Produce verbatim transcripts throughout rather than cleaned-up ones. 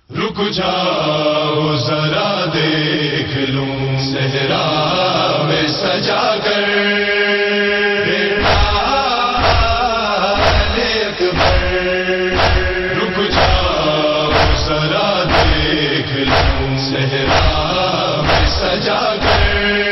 رک جاؤ ذرا دیکھ لوں صحرا میں سجا کر رک جاؤ ذرا دیکھ لوں صحرا میں سجا کر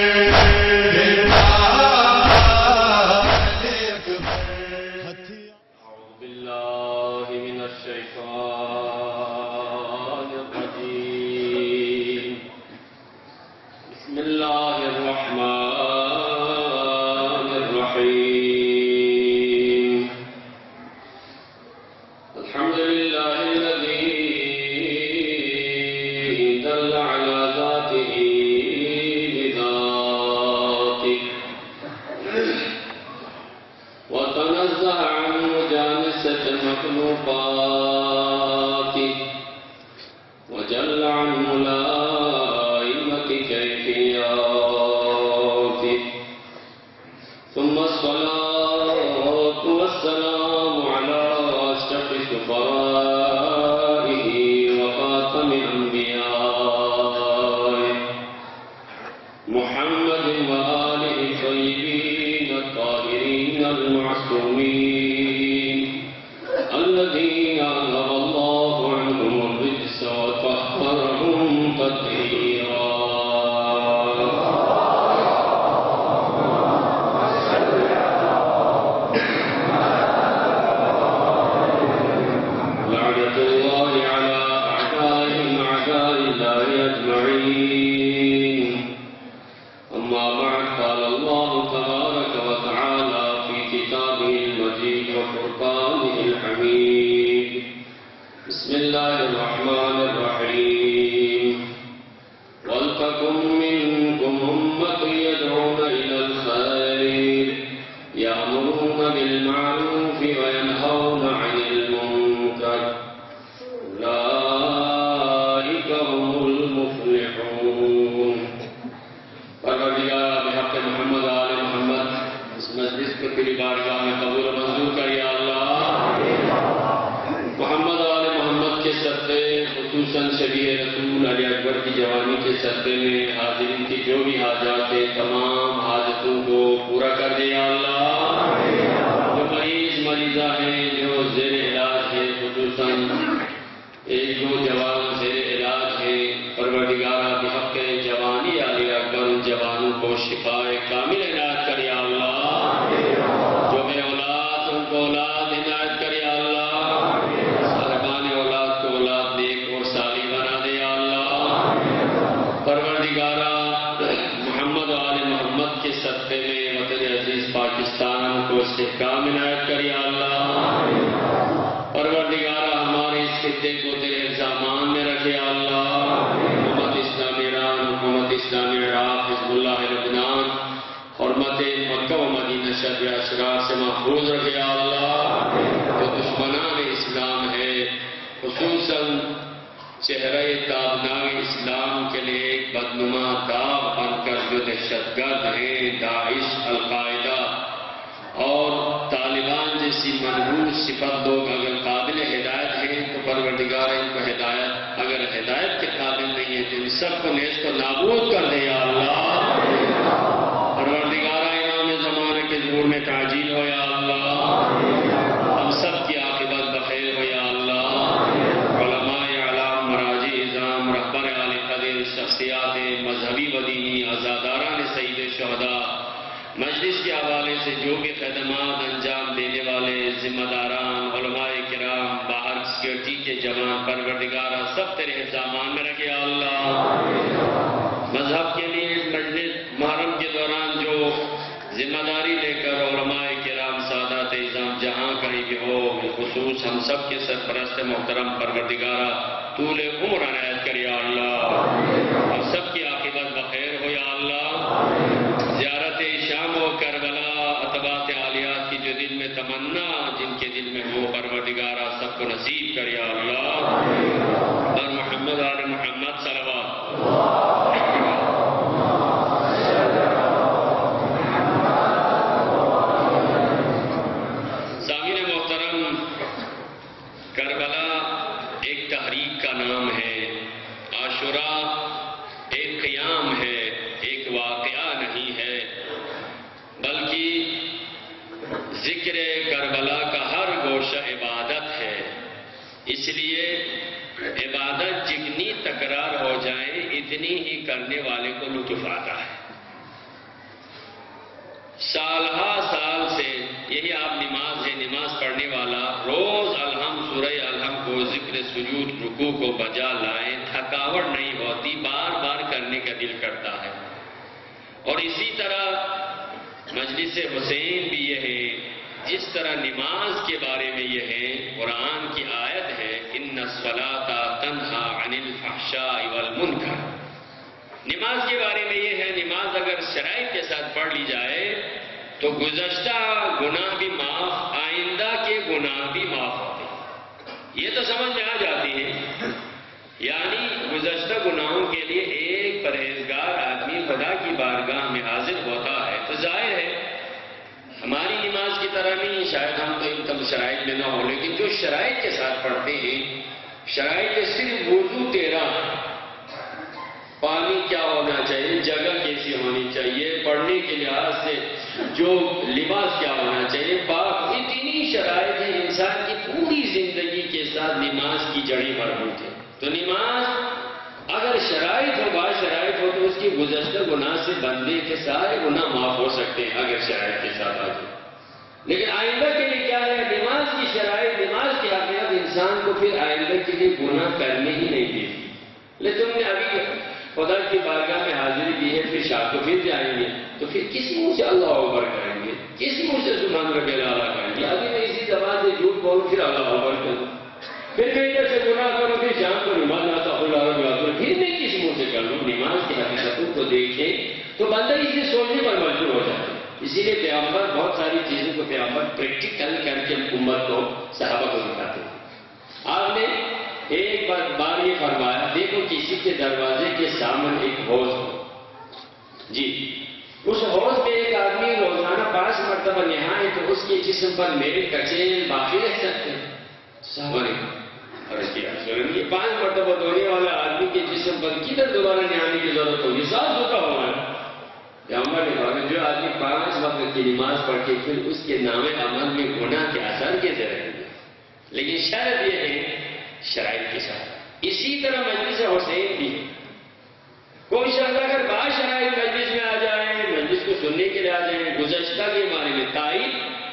وجل عن ملائمة كيفيات ثم الصلاة والسلام على أشرف شفرائه وخاتم أنبيائه محمد وآله الطيبين الطاهرين المعصومين الذين أذهب الله عنهم الرجس وطهرهم تطهيرا لعنة الله على أعدائهم أعداء الله أجمعين أما بعد قال الله تبارك وتعالى في كتابه المجيد وفرقانه الحميد بسم الله الرحمن الرحيم ولتكن منكم أمة يدعون إلى الخير يأمرون بالمعروف وينهون عن المنكر أولئك هم المفلحون پروردگار بحق محمد آل محمد اس مجلس کو تیری بارگاہ میں قبول و منظور کر یا اللہ محمد آل محمد کے صدقے خصوصاً شبیہ رسول علی اکبر کی جوانی کے صدقے میں حاضرین کی جو بھی حاجات ہے تمام حاجتوں کو پورا کر دے یا اللہ جو مریض مریضہ ہیں جو زیر علاج ہے خصوصاً ایک دو جوان زیر علاج ہے پروردگارہ بحق جوانی علی اکبر ان جوانوں کو شفاء کامل عنایت کر یا اللہ جو بے اولاد ان کو اولاد عنایت کر یا اللہ صاحبان اولاد کو اولاد نیک اور صالح بنا دے یا اللہ پروردگارہ محمد و آل محمد کے صدقے میں وطن عزیز پاکستان کو استحکام عنایت کر یا اللہ پروردگارہ ہمارے اس خطے کو تیرے الزامان میں رکھے یا اللہ حکومت اسلامی ایران حکومت اسلامی عراق حزب اللہ لبنان حرمت مکہ و مدینہ شر اشرار سے محفوظ رکھے یا اللہ جو دشمنان اسلام ہے خصوصاً چہرہ تابنائی اسلام کے لیے ایک بدنما داغ بن کر جو دہشت گرد ہیں داعش القاعدہ اور طالبان جیسی منحوس صفت لوگ اگر قابل ہدایت ہیں تو پروردگار ان کو ہدایت اگر ہدایت کے قابل نہیں ہے تو ان سب کو نیست و نابود کر دے یا اللہ پروردگار امام زمانے کے ظہور میں تعجیل ہو یا اللہ ہم سب کی عاقبت بخیر ہو یا اللہ علماء اعلام مراجع اعظام رہبر عالی قدر شخصیات مذہبی و دینی عزاداران سید شہداء مجلس کے حوالے سے جو بھی خدمات انجام دینے والے ذمہ داران علماء کرام باہر سیکورٹی کے جوان پروردگارہ سب تیرے الزامان میں رکھے یا اللہ مذہب کے لیے اس مجلس محرم کے دوران جو ذمہ داری لے کر علماء کرام سادات اعظام جہاں کہیں بھی ہو بالخصوص ہم سب کے سرپرست محترم پروردگارہ طول عمر عنایت کر یا اللہ ہم سب کی عاقبت بخیر ہو یا اللہ زیارت شام و کربلا اتباعت عالیات کی جو دل میں تمنا جن کے دل میں ہو پروردگارہ سب کو نصیب کر یا اللہ اور محمد آل محمد صلوات سامعین محترم کربلا ایک تحریک کا نام نام ہے، عاشوراء ایک قیام ہے، ایک واقعہ نہیں ہے، بلکہ ذکر کربلا کا ہر گوشہ عبادت ہے۔ اس لیے عبادت جتنی تکرار ہو جائے اتنی ہی کرنے والے کو لطف آتا ہے۔ سالہا سال سے یہی آپ نماز ہے، نماز پڑھنے والا روز الحمد سورہ الحمد کو، ذکر سجود رکوع کو بجا لائے، تھکاوٹ نہیں ہوتی، بار بار کرنے کا دل کرتا ہے۔ اور اسی طرح مجلس حسین بھی یہ ہے، جس طرح نماز کے بارے میں یہ ہے، قرآن کی آیت ہے ان الصلاۃ تنہی عن الفحشاء والمنکر۔ نماز کے بارے میں یہ ہے، نماز اگر شرائط کے ساتھ پڑھ لی جائے تو گزشتہ گناہ بھی معاف، آئندہ کے گناہ بھی معاف ہوتے ہیں۔ یہ تو سمجھ میں آ جاتی ہے، یعنی گزشتہ گناہوں کے لیے ایک پرہیزگار آدمی خدا کی بارگاہ میں حاضر ہوتا ہے تو ظاہر ہے ہماری نماز کی طرح نہیں، شاید ہم تو ان کم شرائط میں نہ ہو، لیکن جو شرائط کے ساتھ پڑھتے ہیں، شرائط کے صرف وضو تیرہ، پانی کیا ہونا چاہیے، جگہ کیسی ہونی چاہیے، پڑھنے کے لحاظ سے جو لباس کیا ہونا چاہیے، پاک، اتنی شرائط ہیں، انسان کی پوری زندگی کے ساتھ نماز کی جڑی مربوط ہے۔ تو نماز اگر شرائط ہو، با شرائط ہو، تو اس کی گزشتہ گناہ سے بندے کے سارے گناہ معاف ہو سکتے ہیں اگر شرائط کے ساتھ آ جائے۔ لیکن آئندہ کے لیے کیا ہے، نماز کی شرائط، نماز کی اہمیت انسان کو پھر آئندہ کے لیے گناہ کرنے ہی نہیں دیتی۔ لیکن تم نے ابھی خدا کی بارگاہ میں حاضری دی ہے، پھر شاہ تو پھر جائیں گے، تو پھر کس منہ سے اللہ اکبر کریں گے، کس منہ سے سبحان ربی الاعلیٰ کریں گے؟ ابھی میں اسی زبان سے جھوٹ بولوں پھر اللہ اکبر کروں، پھر میں ادھر سے گناہ کروں، پھر شام کو نماز آتا اللہ رب العالمین، پھر میں کس منہ سے کر لوں؟ نماز کی حقیقتوں کو دیکھیں تو بندہ اسے سوچنے پر مجبور ہو جاتا ہے۔ اسی لیے پیغمبر بہت ساری چیزوں کو پیغمبر پریکٹیکل کر کے امت کو، صحابہ کو دکھاتے ہیں۔ آپ نے ایک بار بار یہ فرمایا، دیکھو کسی کے دروازے کے سامنے ایک حوض ہو، جی اس حوض میں ایک آدمی روزانہ پانچ مرتبہ نہائے تو اس کے جسم پر میل کچیل باقی رہ سکتے ہیں؟ صحابہ نے یہ پانچ مرتبہ دھونے والا آدمی کے جسم پر کدھر دوبارہ نہانے کی ضرورت ہوگی، صاف دھوتا ہوا ہے۔ پیغمبر نے فرمایا جو آدمی پانچ وقت کی نماز پڑھ کے پھر اس کے نام عمل میں گناہ کے اثر کیسے رہیں گے؟ لیکن شرط یہ ہے شرائط کے ساتھ۔ اسی طرح مجلس حسین بھی ہے، کوئی شخص اگر با شرائط مجلس میں آ جائے، مجلس کو سننے کے لیے آ جائیں، گزشتہ کے بارے میں تائید،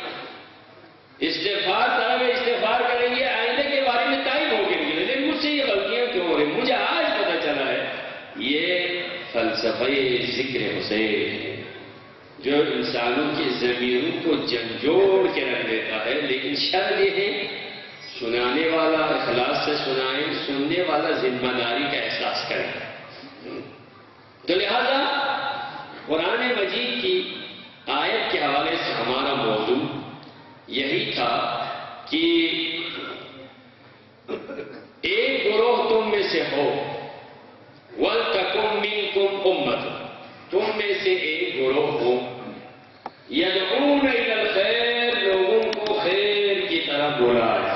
استغفار طلب استغفار کریں گے، آئندہ کے بارے میں تائید ہو کے نکلے، لیکن مجھ سے یہ غلطیاں کیوں ہو رہی؟ مجھے آج پتہ چلا ہے یہ فلسفہ ذکر حسین ہے جو انسانوں کے ضمیروں کو جھنجھوڑ کے رکھ دیتا ہے، لیکن شرط یہ ہے سنانے والا اخلاص سے سنائے، سننے والا ذمہ داری کا احساس کرے۔ تو لہذا قرآن مجید کی آیت کے حوالے سے ہمارا موضوع یہی تھا کہ ایک گروہ تم میں سے ہو، وَلْتَكُمْ مِنْكُمْ أُمَّةٌ، تم میں سے ایک گروہ ہو، يَدْعُونَ إِلَى الْخَيْرِ، لوگوں کو خیر کی طرف بلایا،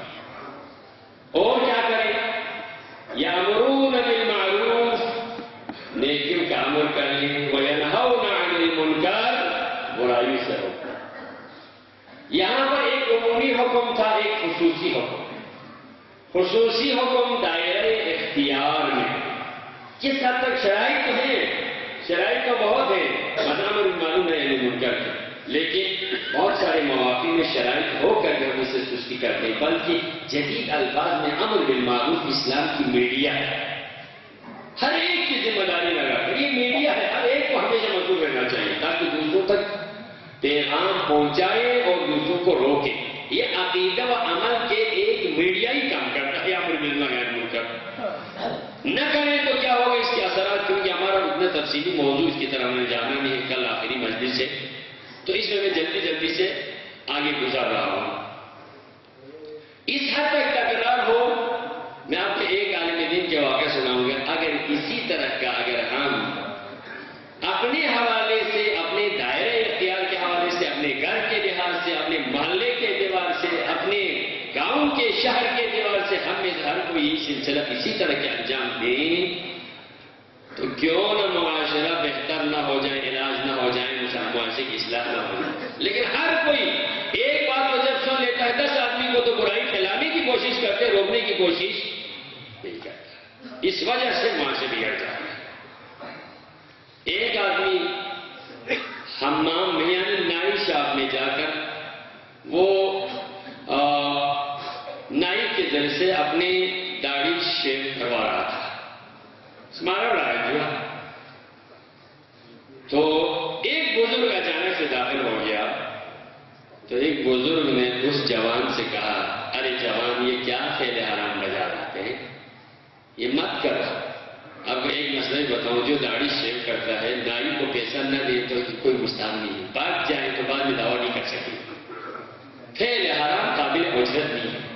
اور کیا کریں؟ يَأْمُرُونَ بِالْمَعْرُوفِ، نیکیوں کا امر کریں، وَيَنْهَوْنَ عَنِ الْمُنْكَرِ، برائی سے روکنا۔ یہاں پر ایک عمومی حکم تھا، ایک خصوصی حکم۔ خصوصی حکم دائرہ اختیار میں، کس حد تک شرائط تو ہیں، شرائط تو بہت ہیں، امر بالمعروف نہی عن المنکر، لیکن بہت سارے مواقع میں شرائط ہو کر کے ہم اسے سستی کرتے ہیں، بلکہ جدید الفاظ میں امر بالمعروف اسلام کی میڈیا ہے، ہر ایک کی ذمہ داری لگا کر یہ میڈیا ہے، ہر ایک کو ہمیشہ مشغول رہنا چاہیے تاکہ دوسروں تک پیغام پہنچائے اور دوسروں کو روکے۔ یہ عقیدہ و عمل کے ایک میڈیا ہی کام کرتا ہے، امر بالمعروف نہی عن المنکر۔ نہ کریں تو کیا ہوگا اس کے اثرات، کیونکہ ہمارا اتنا تفصیلی موضوع اس کی طرح ہمیں جانا نہیں ہے، کل آخری مجلس ہے، تو اس میں میں جلدی جلدی سے آگے گزار رہا ہوں۔ اس حد تک تکرار ہو، میں آپ کو ایک عالم دین کے واقعہ سناؤں گا، اگر اسی طرح کا اگر ہم اپنے حوالے سے، اپنے دائرہ اختیار کے حوالے سے، اپنے گھر کے لحاظ سے، اپنے محلے کے اعتبار سے، اپنے گاؤں کے شہر کے اعتبار سے ہم ہر کوئی سلسلہ اسی طرح کے انجام دیں تو کیوں نہ معاشرہ بہتر نہ ہو جائے، علاج نہ ہو جائے، معاشرے کی اصلاح نہ ہو جائے. لیکن ہر کوئی ایک بات کو جب سن لیتا ہے دس آدمی کو تو برائی پھیلانے کی کوشش کرتے، روکنے کی کوشش نہیں کرتا. اس وجہ سے معاشرے بگڑ جاتا ہے. ایک آدمی حمام میں یعنی نائی شاپ میں جا کر وہ نائی کے ذریعے سے اپنی داڑھی شیو کروا رہا تھا. مارا رہا ہے جو تو ایک بزرگ اچانک سے داخل ہو گیا. تو ایک بزرگ نے اس جوان سے کہا، ارے جوان یہ کیا فعل حرام بجا رہتے ہیں، یہ مت کرو. اب ایک مسئلہ بتاؤں، جو داڑھی شیو کرتا ہے نائی کو پیسہ نہ دے تو کوئی مستحق نہیں ہے، بات جائے تو بعد میں دعویٰ نہیں کر سکے. فعل حرام قابل اجرت نہیں ہے.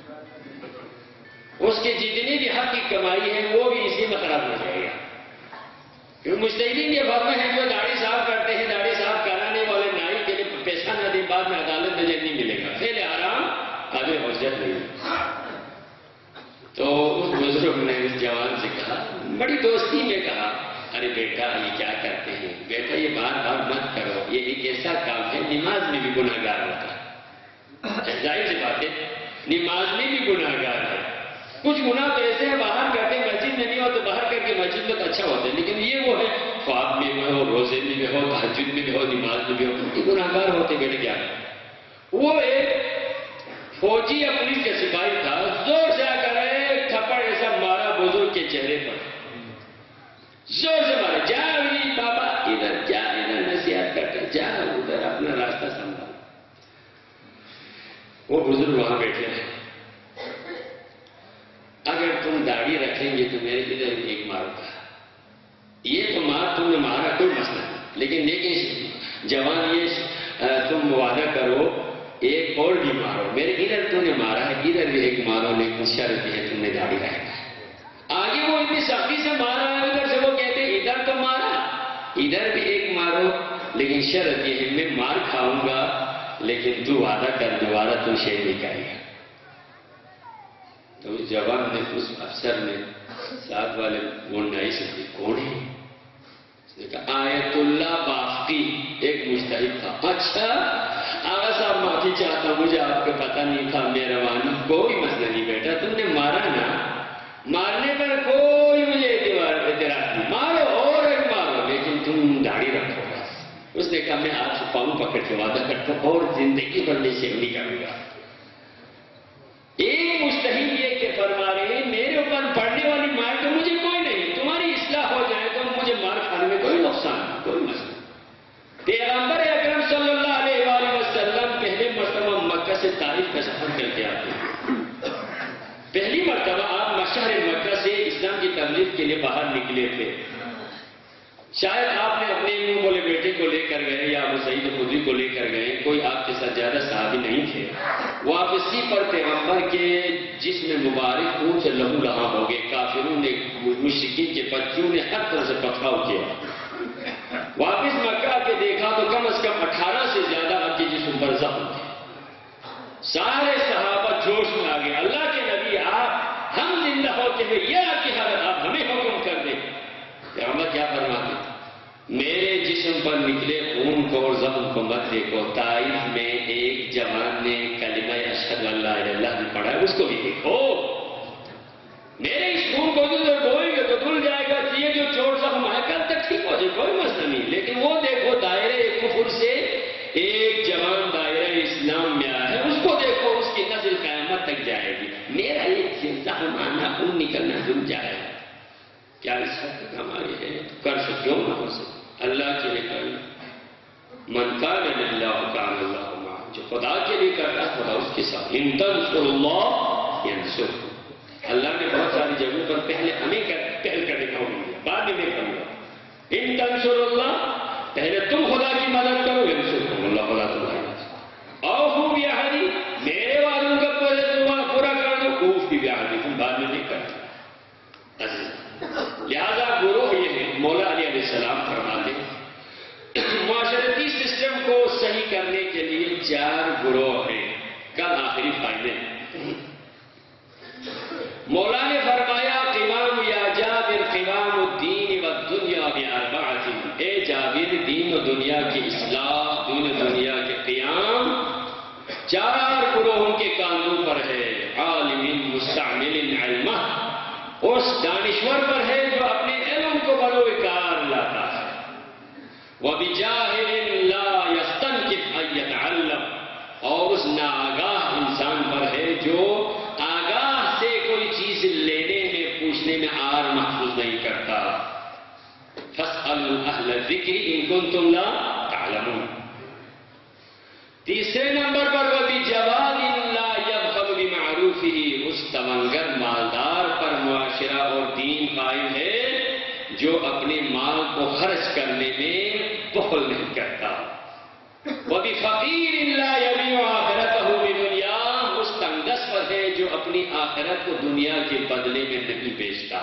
اس کے جتنی بھی حق کی کمائی ہے وہ بھی اسی میں خراب ہو جائے گا. کیونکہ مجتہدین یہ فرق ہے جو داڑھی صاف کرتے ہیں، داڑھی صاف کرانے والے نائی کے لیے پیسہ نہ دے بعد میں عدالت میں نہیں ملے گا. فعل حرام قابل اجرت نہیں ہے. تو اس بزرگ نے اس جوان سے کہا، بڑی دوستی میں کہا، ارے بیٹا یہ کیا کرتے ہیں، بیٹا یہ بار بار مت کرو، یہ ایک ایسا کام ہے نماز میں بھی گناہ گار ہوتا ہے. ظاہر سی بات ہے نماز میں بھی گناہ گار ہے. کچھ گناہ تو ایسے ہیں باہر کرتے ہیں، مسجد میں نہیں ہو تو باہر کر کے مسجد میں تو اچھا ہوتا ہے. لیکن یہ وہ ہے خواب میں بھی ہو، روزے میں بھی ہو، تہجد میں بھی ہو، نماز میں بھی ہو، یہ گناہ گار ہوتے. بیٹے کیا وہ ایک فوجی یا پولیس کا سپاہی تھا، زور سے آ کر ایک تھپڑ ایسا مارا بزرگ کے چہرے پر، زور سے مارا. جا بھی بابا ادھر جا، ادھر نصیحت کرتے جا، ادھر اپنا راستہ سنبھال. وہ بزرگ وہاں بیٹھے رہے. اگر تم داڑھی رکھیں گے تو میرے ادھر ایک مارو گا. یہ تو مار تم نے مارا کوئی مسئلہ نہیں، لیکن لیکن جوان یہ تم وعدہ کرو ایک اور بھی مارو. میرے ادھر تم نے مارا ہے، ادھر بھی ایک مارو، لیکن شرط ہے تم نے داڑھی رکھنا ہے. آگے وہ اتنی سختی سے مارا ہے، ادھر سے وہ کہتے ہیں ادھر تو مارا، ادھر بھی ایک مارو، لیکن شرط یہ ہے میں مار کھاؤں گا لیکن تو وعدہ کر دوبارہ تم شیر نہیں کرے گا. تو اس جوان نے اس افسر نے ساتھ والے گونڈائی سے کون ہے؟ اس نے کہا آیت اللہ باقی، ایک مجتہد تھا. اچھا آغا صاحب معافی چاہتا ہوں، مجھے آپ کو پتہ نہیں تھا، مہربانی. کوئی مسئلہ نہیں بیٹا، تم نے مارا نا، مارنے پر کوئی مجھے اعتراض نہیں، مارو اور ایک مارو، لیکن تم داڑھی رکھو بس. اس نے کہا میں آپ سے پاؤں پکڑ کے وعدہ کرتا ہوں اور زندگی بھر میں سے نہیں کروں گا. ایک مجتہد یہ کہ فرما رہے ہیں میرے اوپر پڑنے والی مار تو مجھے کوئی نہیں، تمہاری اصلاح ہو جائے تو مجھے مار کھانے میں کوئی نقصان نہیں، کوئی مسئلہ. پیغمبر اکرم صلی اللہ علیہ وآلہ وسلم پہلے مرتبہ مکہ سے طائف کا سفر کر کے آتے ہیں. پہلی مرتبہ آپ مشہر مکہ سے اسلام کی تبلیغ کے لیے باہر نکلے تھے. شاید آپ نے اپنے منہ بولے بیٹے کو لے کر گئے یا ابو سعید خدری کو لے کر گئے، کوئی آپ کے ساتھ زیادہ صحابی نہیں تھے. واپسی پر پیغمبر کے جسم مبارک خون سے لہو لہاں ہو گئے. کافروں نے، مشرکین کے بچوں نے ہر طرح سے پتھراؤ کیا. واپس مکہ کے دیکھا تو کم از کم اٹھارہ سے زیادہ آپ کے جسم پر زخم تھے. سارے صحابہ جوش میں آ گئے، اللہ کے نبی آپ ہم زندہ ہوتے ہوئے یہ آپ کی حالت، آپ ہمیں حکم کر دیں. پیغمبر کیا فرماتے؟ میرے جسم پر نکلے خون کو اور زخم کو مت دیکھو. طائف میں ایک جوان نے کلمہ اشہد ان لا الہ الا اللہ پڑھا ہے، اس کو بھی دیکھو. میرے اس خون کو جو دھوئیں گے تو دھل جائے گا، یہ جو چوٹ زخم ہے کل تک ٹھیک ہو جائے، کوئی مسئلہ نہیں. لیکن وہ دیکھو دائرے کفر سے ایک جوان دائرہ اسلام میں آیا ہے، اس کو دیکھو، اس کی نسل قیامت تک جائے گی. میرا یہ زخم آنا، خون نکلنا دھل جائے گا. کیا اس حد تک ہم آگے ہیں؟ کر سکوں نہ ہو سکے اللہ کے لیے کرنا. من کان للہ کان اللہ معہ، جو خدا کے لیے کرتا ہے خدا اس کے ساتھ. ان تنصروا اللہ ینصرکم. اللہ نے بہت ساری جگہوں پر پہلے ہمیں پہل کرنے کا حکم دیا، بعد میں میں کروں گا. ان تنصروا اللہ، پہلے تم خدا کی مدد کرو، ینصرکم اللہ، خدا تمہاری مدد. اوفوا بعہدی، میرے وعدوں کا پورا کر دو. اوفوا بعہدکم، بعد میں نہیں کرتا. لہذا گروہ یہ ہے، مولا علی علیہ السلام فرماتے ہیں معاشرتی سسٹم کو صحیح کرنے کے لیے چار گروہ ہیں. کل آخری فائدے ہیں. کہ دین و دنیا کی اصلاح، دین و دنیا کے قیام چار گروہوں کے کاندھوں پر ہے. عالم مستعمل علمہ، اس دانشور پر ہے جو اپنے علم کو بروئے کار لاتا ہے. وَبِجَاهِلٍ لَا يَسْتَنْكِفْ أَن يَتَعَلَّمْ، اور اس ناآگاہ انسان پر ہے جو آگاہ سے کوئی چیز لینے میں پوچھنے میں آر محسوس نہیں کرتا. فَاسْأَلُوا أَهْلَ الذِّكْرِ إِن كُنتُمْ لَا تَعْلَمُونَ. تیسرے نمبر پر وَبِجَوَادٍ لَا يَبْخَلُ بِمَعْرُوفِهِ، اس تونگر مالدار پر معاشرہ اور دین قائم ہے جو اپنے مال کو خرچ کرنے میں بخل نہیں کرتا. وَبِفَقِيرٍ لَا يَبِيعُ آخِرَتَهُ بِدُنْيَا، اس تنگدست پر ہے جو اپنی آخرت کو دنیا کے بدلے میں نہیں بیچتا.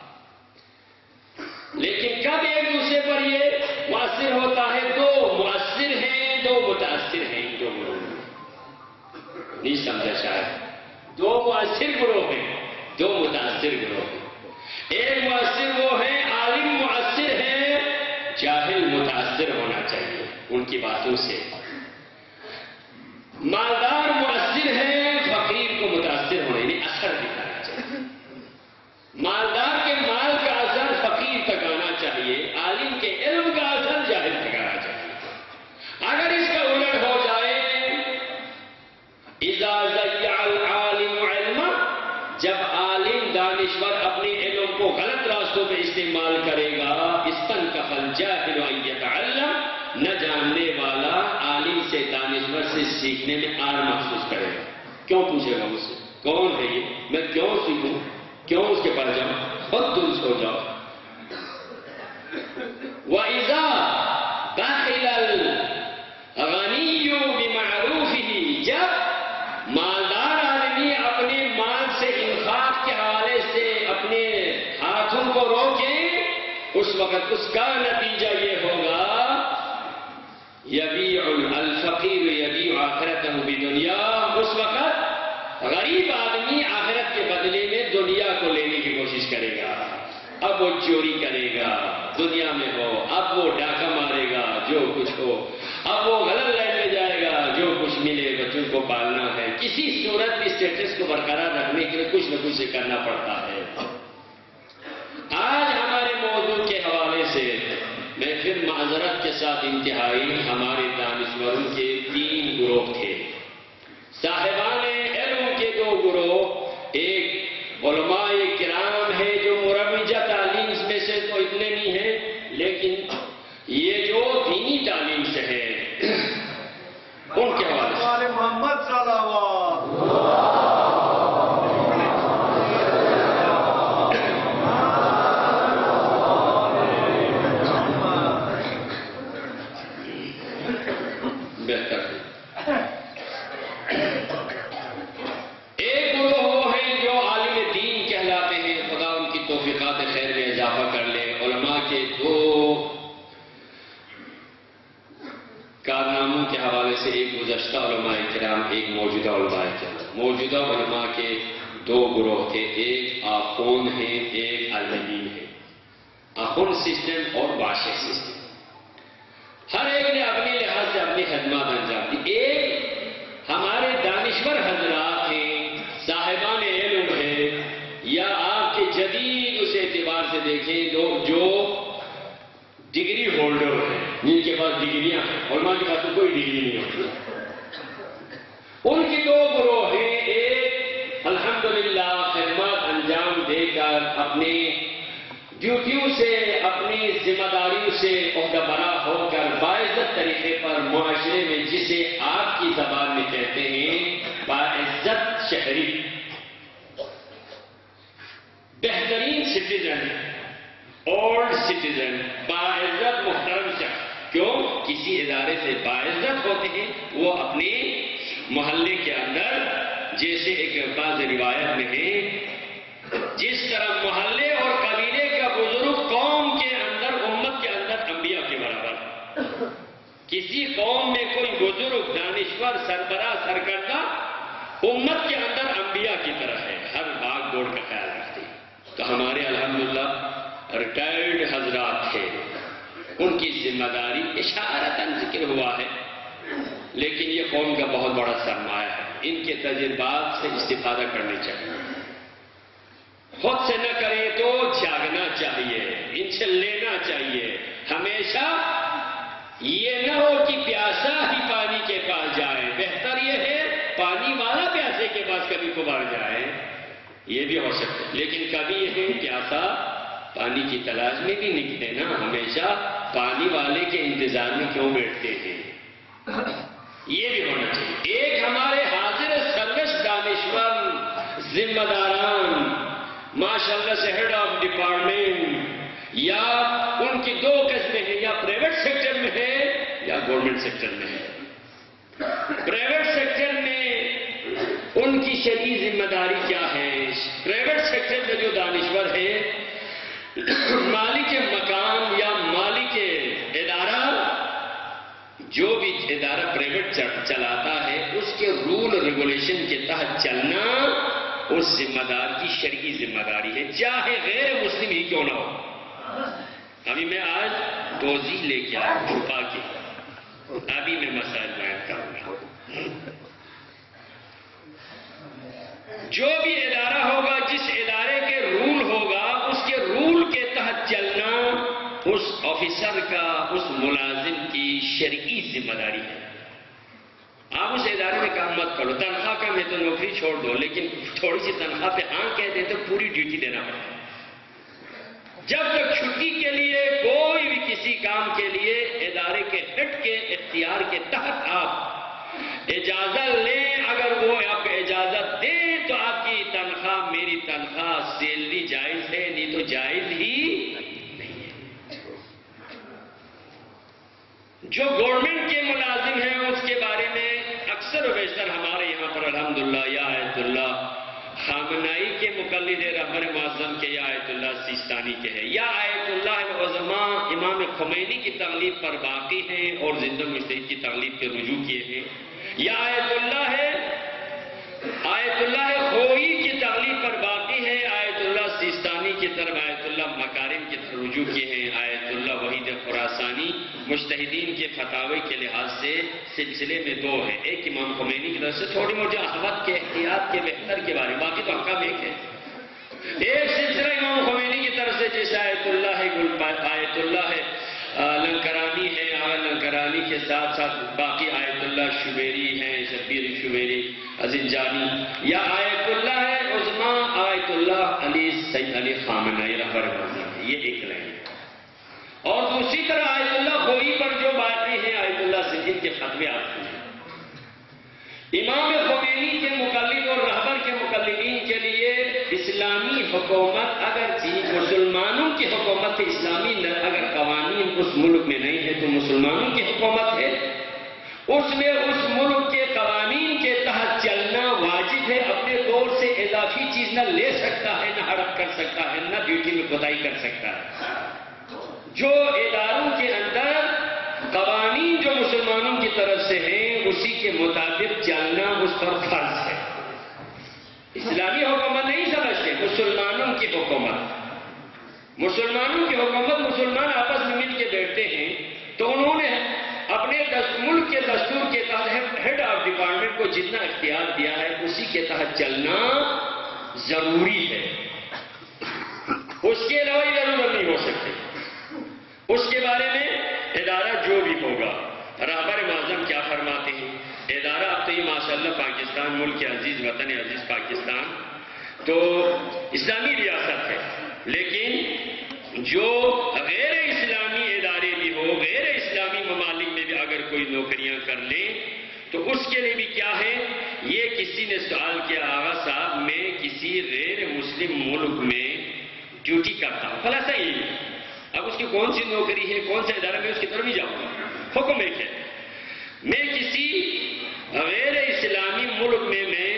لیکن کب ایک دوسرے پر یہ مؤثر ہوتا ہے؟ دو مؤثر ہیں، دو متاثر ہیں. دو گروہ نہیں سمجھا شاید. دو مؤثر گروہ ہیں، دو متاثر گروہ ہیں. ایک مؤثر وہ ہے عالم مؤثر ہے، جاہل متاثر ہونا چاہیے ان کی باتوں سے. مالدار مؤثر ہے، فقیر کو متاثر ہونے یعنی اثر دکھانا چاہیے. مالدار کے مال کا اثر فقیر تک آنا چاہیے، عالم کے علم کا اثر جاہل تک آنا چاہیے. اگر اس کا الٹ ہو جائے، اذا ضیع العالم علما، جب عالم دانشور اپنے علم کو غلط راستوں پہ استعمال کرے گا، استنکف الجاہل ان یتعلم، نہ جاننے والا عالم سے دانشور سے سیکھنے میں آر محسوس کرے گا. کیوں پوچھے گا مجھ سے کون ہے یہ، میں کیوں سیکھوں، کیوں اس کے پاس جاؤں، خود تم سو جاؤ. وَإِذَا بَخِلَ الْغَنِيُّ بِمَعْرُوفِهِ، جب مالدار آدمی اپنے مال سے انفاق کے حوالے سے اپنے ہاتھوں کو روکے، اس وقت اس کا نتیجہ یہ ہوگا یبیع الفقیر یبیع آخرتہ بدنیا، اس وقت غریب آدمی آخرت کے بدلے میں دنیا کو لینے کی کوشش کرے گا. اب وہ چوری کرے گا دنیا میں ہو، اب وہ ڈاکہ مارے گا جو کچھ ہو، اب وہ غلط لائن میں جائے گا جو کچھ ملے بچوں کو پالنا ہے. کسی صورت میں اسٹیٹس کو برقرار رکھنے کے لیے کچھ نہ کچھ کرنا پڑتا ہے. آج ہمارے موضوع کے حوالے سے میں پھر معذرت کے ساتھ انتہائی ہمارے دانشوروں کے تین گروہ تھے. صاحبان علم کے دو گروہ، ایک علماء کرام ہے جو مروجہ تعلیم میں سے تو اتنے نہیں ہیں، لیکن یہ جو دینی تعلیم سے ہے ان کے حوالے سے محمد صلی اللہ بہتر ہے. ایک گروہ وہ ہیں جو عالم دین کہلاتے ہیں، خدا ان کی توفیقات خیر میں اضافہ کر لے. علماء کے دو کارناموں کے حوالے سے، ایک گزشتہ علماء کرام، ایک موجودہ علماء کرام. موجودہ علماء کے دو گروہ تھے، ایک آخون ہیں، ایک علمین ہیں. آخون سسٹم اور واشق سسٹم، ہر ایک نے اپنے لحاظ سے اپنی خدمات انجام دی. ایک ہمارے دانشور حضرات ہیں، صاحبان علم ہیں، یا آپ کے جدید اس اعتبار سے دیکھیں جو جو ڈگری ہولڈر ہیں، جن کے پاس ڈگریاں ہیں. علماء کے پاس تو کوئی ڈگری نہیں ہوتی. ان کی دو گروہ ہیں، ایک الحمدللہ خدمات انجام دے کر اپنے ڈیوٹیوں سے، اپنی ذمہ داریوں سے عہدہ برا ہو کر باعزت طریقے پر معاشرے میں، جسے آپ کی زبان میں کہتے ہیں باعزت شہری، بہترین سٹیزن، اولڈ سٹیزن، باعزت محترم شخص. کیوں؟ کسی ادارے سے باعزت ہوتے ہیں وہ اپنے محلے کے اندر، جیسے ایک بعض روایت میں ہے، جس طرح محلے اور قبیلے کا بزرگ قوم کے اندر، امت کے اندر انبیاء کے برابر. کسی قوم میں کوئی بزرگ، دانشور، سربراہ، سرکردہ امت کے اندر انبیاء کی طرح ہے، ہر بھاگ دوڑ کا خیال رکھتے ہیں. تو ہمارے الحمدللہ ریٹائرڈ حضرات تھے، ان کی ذمہ داری اشارتاً ذکر ہوا ہے، لیکن یہ قوم کا بہت بڑا سرمایہ ہے، ان کے تجربات سے استفادہ کرنے چاہیے، خود سے نہ کریں تو جاگنا چاہیے، ان سے لینا چاہیے، ہمیشہ یہ نہ ہو کہ پیاسا ہی پانی کے پاس جائے، بہتر یہ ہے پانی والا پیاسے کے پاس کبھی کبھار جائے، یہ بھی ہو سکتا ہے، لیکن کبھی یہ ہے پیاسا پانی کی تلاش میں بھی نکلے نا، ہمیشہ پانی والے کے انتظار میں کیوں بیٹھتے ہیں، یہ بھی ہونا چاہیے۔ ایک ہمارے حاضر سروس دانشور ذمہ داران ماشاءاللہ سے ہیڈ آف ڈپارٹمنٹ یا ان کی دو قسمیں ہیں، یا پرائیویٹ سیکٹر میں ہے یا گورنمنٹ سیکٹر میں ہے۔ پرائیویٹ سیکٹر میں ان کی شرعی ذمہ داری کیا ہے؟ پرائیویٹ سیکٹر میں جو دانشور ہے، مالک مکان یا مالک ادارہ، جو بھی ادارہ پرائیویٹ چلاتا ہے، اس کے رول ریگولیشن کے تحت چلنا اس ذمہ دار کی شرعی ذمہ داری ہے، چاہے غیر مسلم ہی کیوں نہ ہو۔ ابھی میں آج توضیح لے کے آیا چھپا کے، ابھی میں مسائل بیان کروں گا۔ جو بھی ادارہ ہوگا، جس ادارے کے رول ہوگا، اس کے رول کے تحت چلنا اس آفیسر کا، اس ملازم کی شرعی ذمہ داری ہے۔ آپ اس ادارے میں کام مت کرو، تنخواہ کم ہے تو نوکری چھوڑ دو، لیکن تھوڑی سی تنخواہ پہ ہاں کہہ دیں تو پوری ڈیوٹی دینا پڑتا ہے۔ جب تک چھٹی کے لیے، کوئی بھی کسی کام کے لیے ادارے کے ہیڈ کے اختیار کے تحت آپ اجازت لیں، اگر وہ آپ کو اجازت دیں تو آپ کی تنخواہ، میری تنخواہ، سیلری جائز ہے، نہیں تو جائز ہی نہیں ہے۔ جو گورنمنٹ کے ملازم ہیں اس کے بارے میں اکثر و بیشتر ہمارے یہاں پر الحمدللہ یا آیت اللہ خامنائی کے مقلد رہبر معظم کے، یا آیت اللہ سیستانی کے ہیں، یا آیت اللہ العظماء امام خمینی کی تقلید پر باقی ہیں اور زندہ مجتہد کی تقلید پہ رجوع کیے ہیں، یا آیت اللہ ہے آیت اللہ خوئی کی تقلید پر باقی ہے، آیت اللہ سیستانی کی طرف، آیت اللہ مکارم کی طرف رجوع کیے ہیں، آیت اللہ وحید خراسانی مجتہدین کے فتاوی کے لحاظ سے سلسلے میں دو ہیں، ایک امام خمینی کی طرف سے تھوڑی موٹی احمد کے احتیاط کے بہتر کے بارے میں، باقی تو حکام ایک ہے، ایک سلسلہ امام خمینی کی طرف سے جیسے آیت اللہ ہے آیت اللہ ہے لنکرانی ہے، آغا لنکرانی کے ساتھ ساتھ باقی آیت اللہ شبیری ہیں، شبیر شبیری ازنجانی، یا آیت اللہ ہے عظماء آیت اللہ علی سید علی خامنائی رہبر معظم، یہ ایک لائن ہے۔ اور دوسری طرح آیت اللہ خوئی پر جو باقی ہیں، آیت اللہ سجن کے فتوے آتے ہیں۔ امام خمینی کے مقلد اور رہبر کے مقلدین کے لیے اسلامی حکومت اگرچہ مسلمانوں کی حکومت اسلامی اگر قوانین اس ملک میں نہیں ہے تو مسلمانوں کی حکومت ہے، اس میں اس ملک کے قوانین کے تحت چلنا واجب ہے، اپنے طور سے اضافی چیز نہ لے سکتا ہے، نہ ہڑپ کر سکتا ہے، نہ ڈیوٹی میں کوتاہی کر سکتا ہے۔ جو اداروں کے اندر قوانین جو مسلمانوں کی طرف سے ہیں اسی کے مطابق چلنا اس پر فرض ہے۔ اسلامی حکومت نہیں سمجھتے، مسلمانوں کی حکومت، مسلمانوں کی حکومت، مسلمان آپس میں مل کے بیٹھتے ہیں تو انہوں نے اپنے ملک کے دستور کے تحت ہیڈ آف ڈپارٹمنٹ کو جتنا اختیار دیا ہے اسی کے تحت چلنا ضروری ہے، اس کے علاوہ ضرورت نہیں ہو سکتی۔ اس کے بارے میں ادارہ جو بھی ہوگا، رہبر معظم کیا فرماتے ہیں؟ ادارہ اب تو یہ ماشاءاللہ پاکستان ملک عزیز، وطن عزیز پاکستان تو اسلامی ریاست ہے، لیکن جو غیر اسلامی ادارے بھی ہو، غیر اسلامی ممالک میں بھی اگر کوئی نوکریاں کر لیں تو اس کے لیے بھی کیا ہے؟ یہ کسی نے سوال کیا، آغا صاحب میں کسی غیر مسلم ملک میں ڈیوٹی کرتا ہوں، فلاں صحیح ہے، اب اس کی کون سی نوکری ہے، کون سا ادارہ، میں اس کی طرف نہیں جاؤں گا، حکم ایک ہے، میں کسی غیر اسلامی ملک میں میں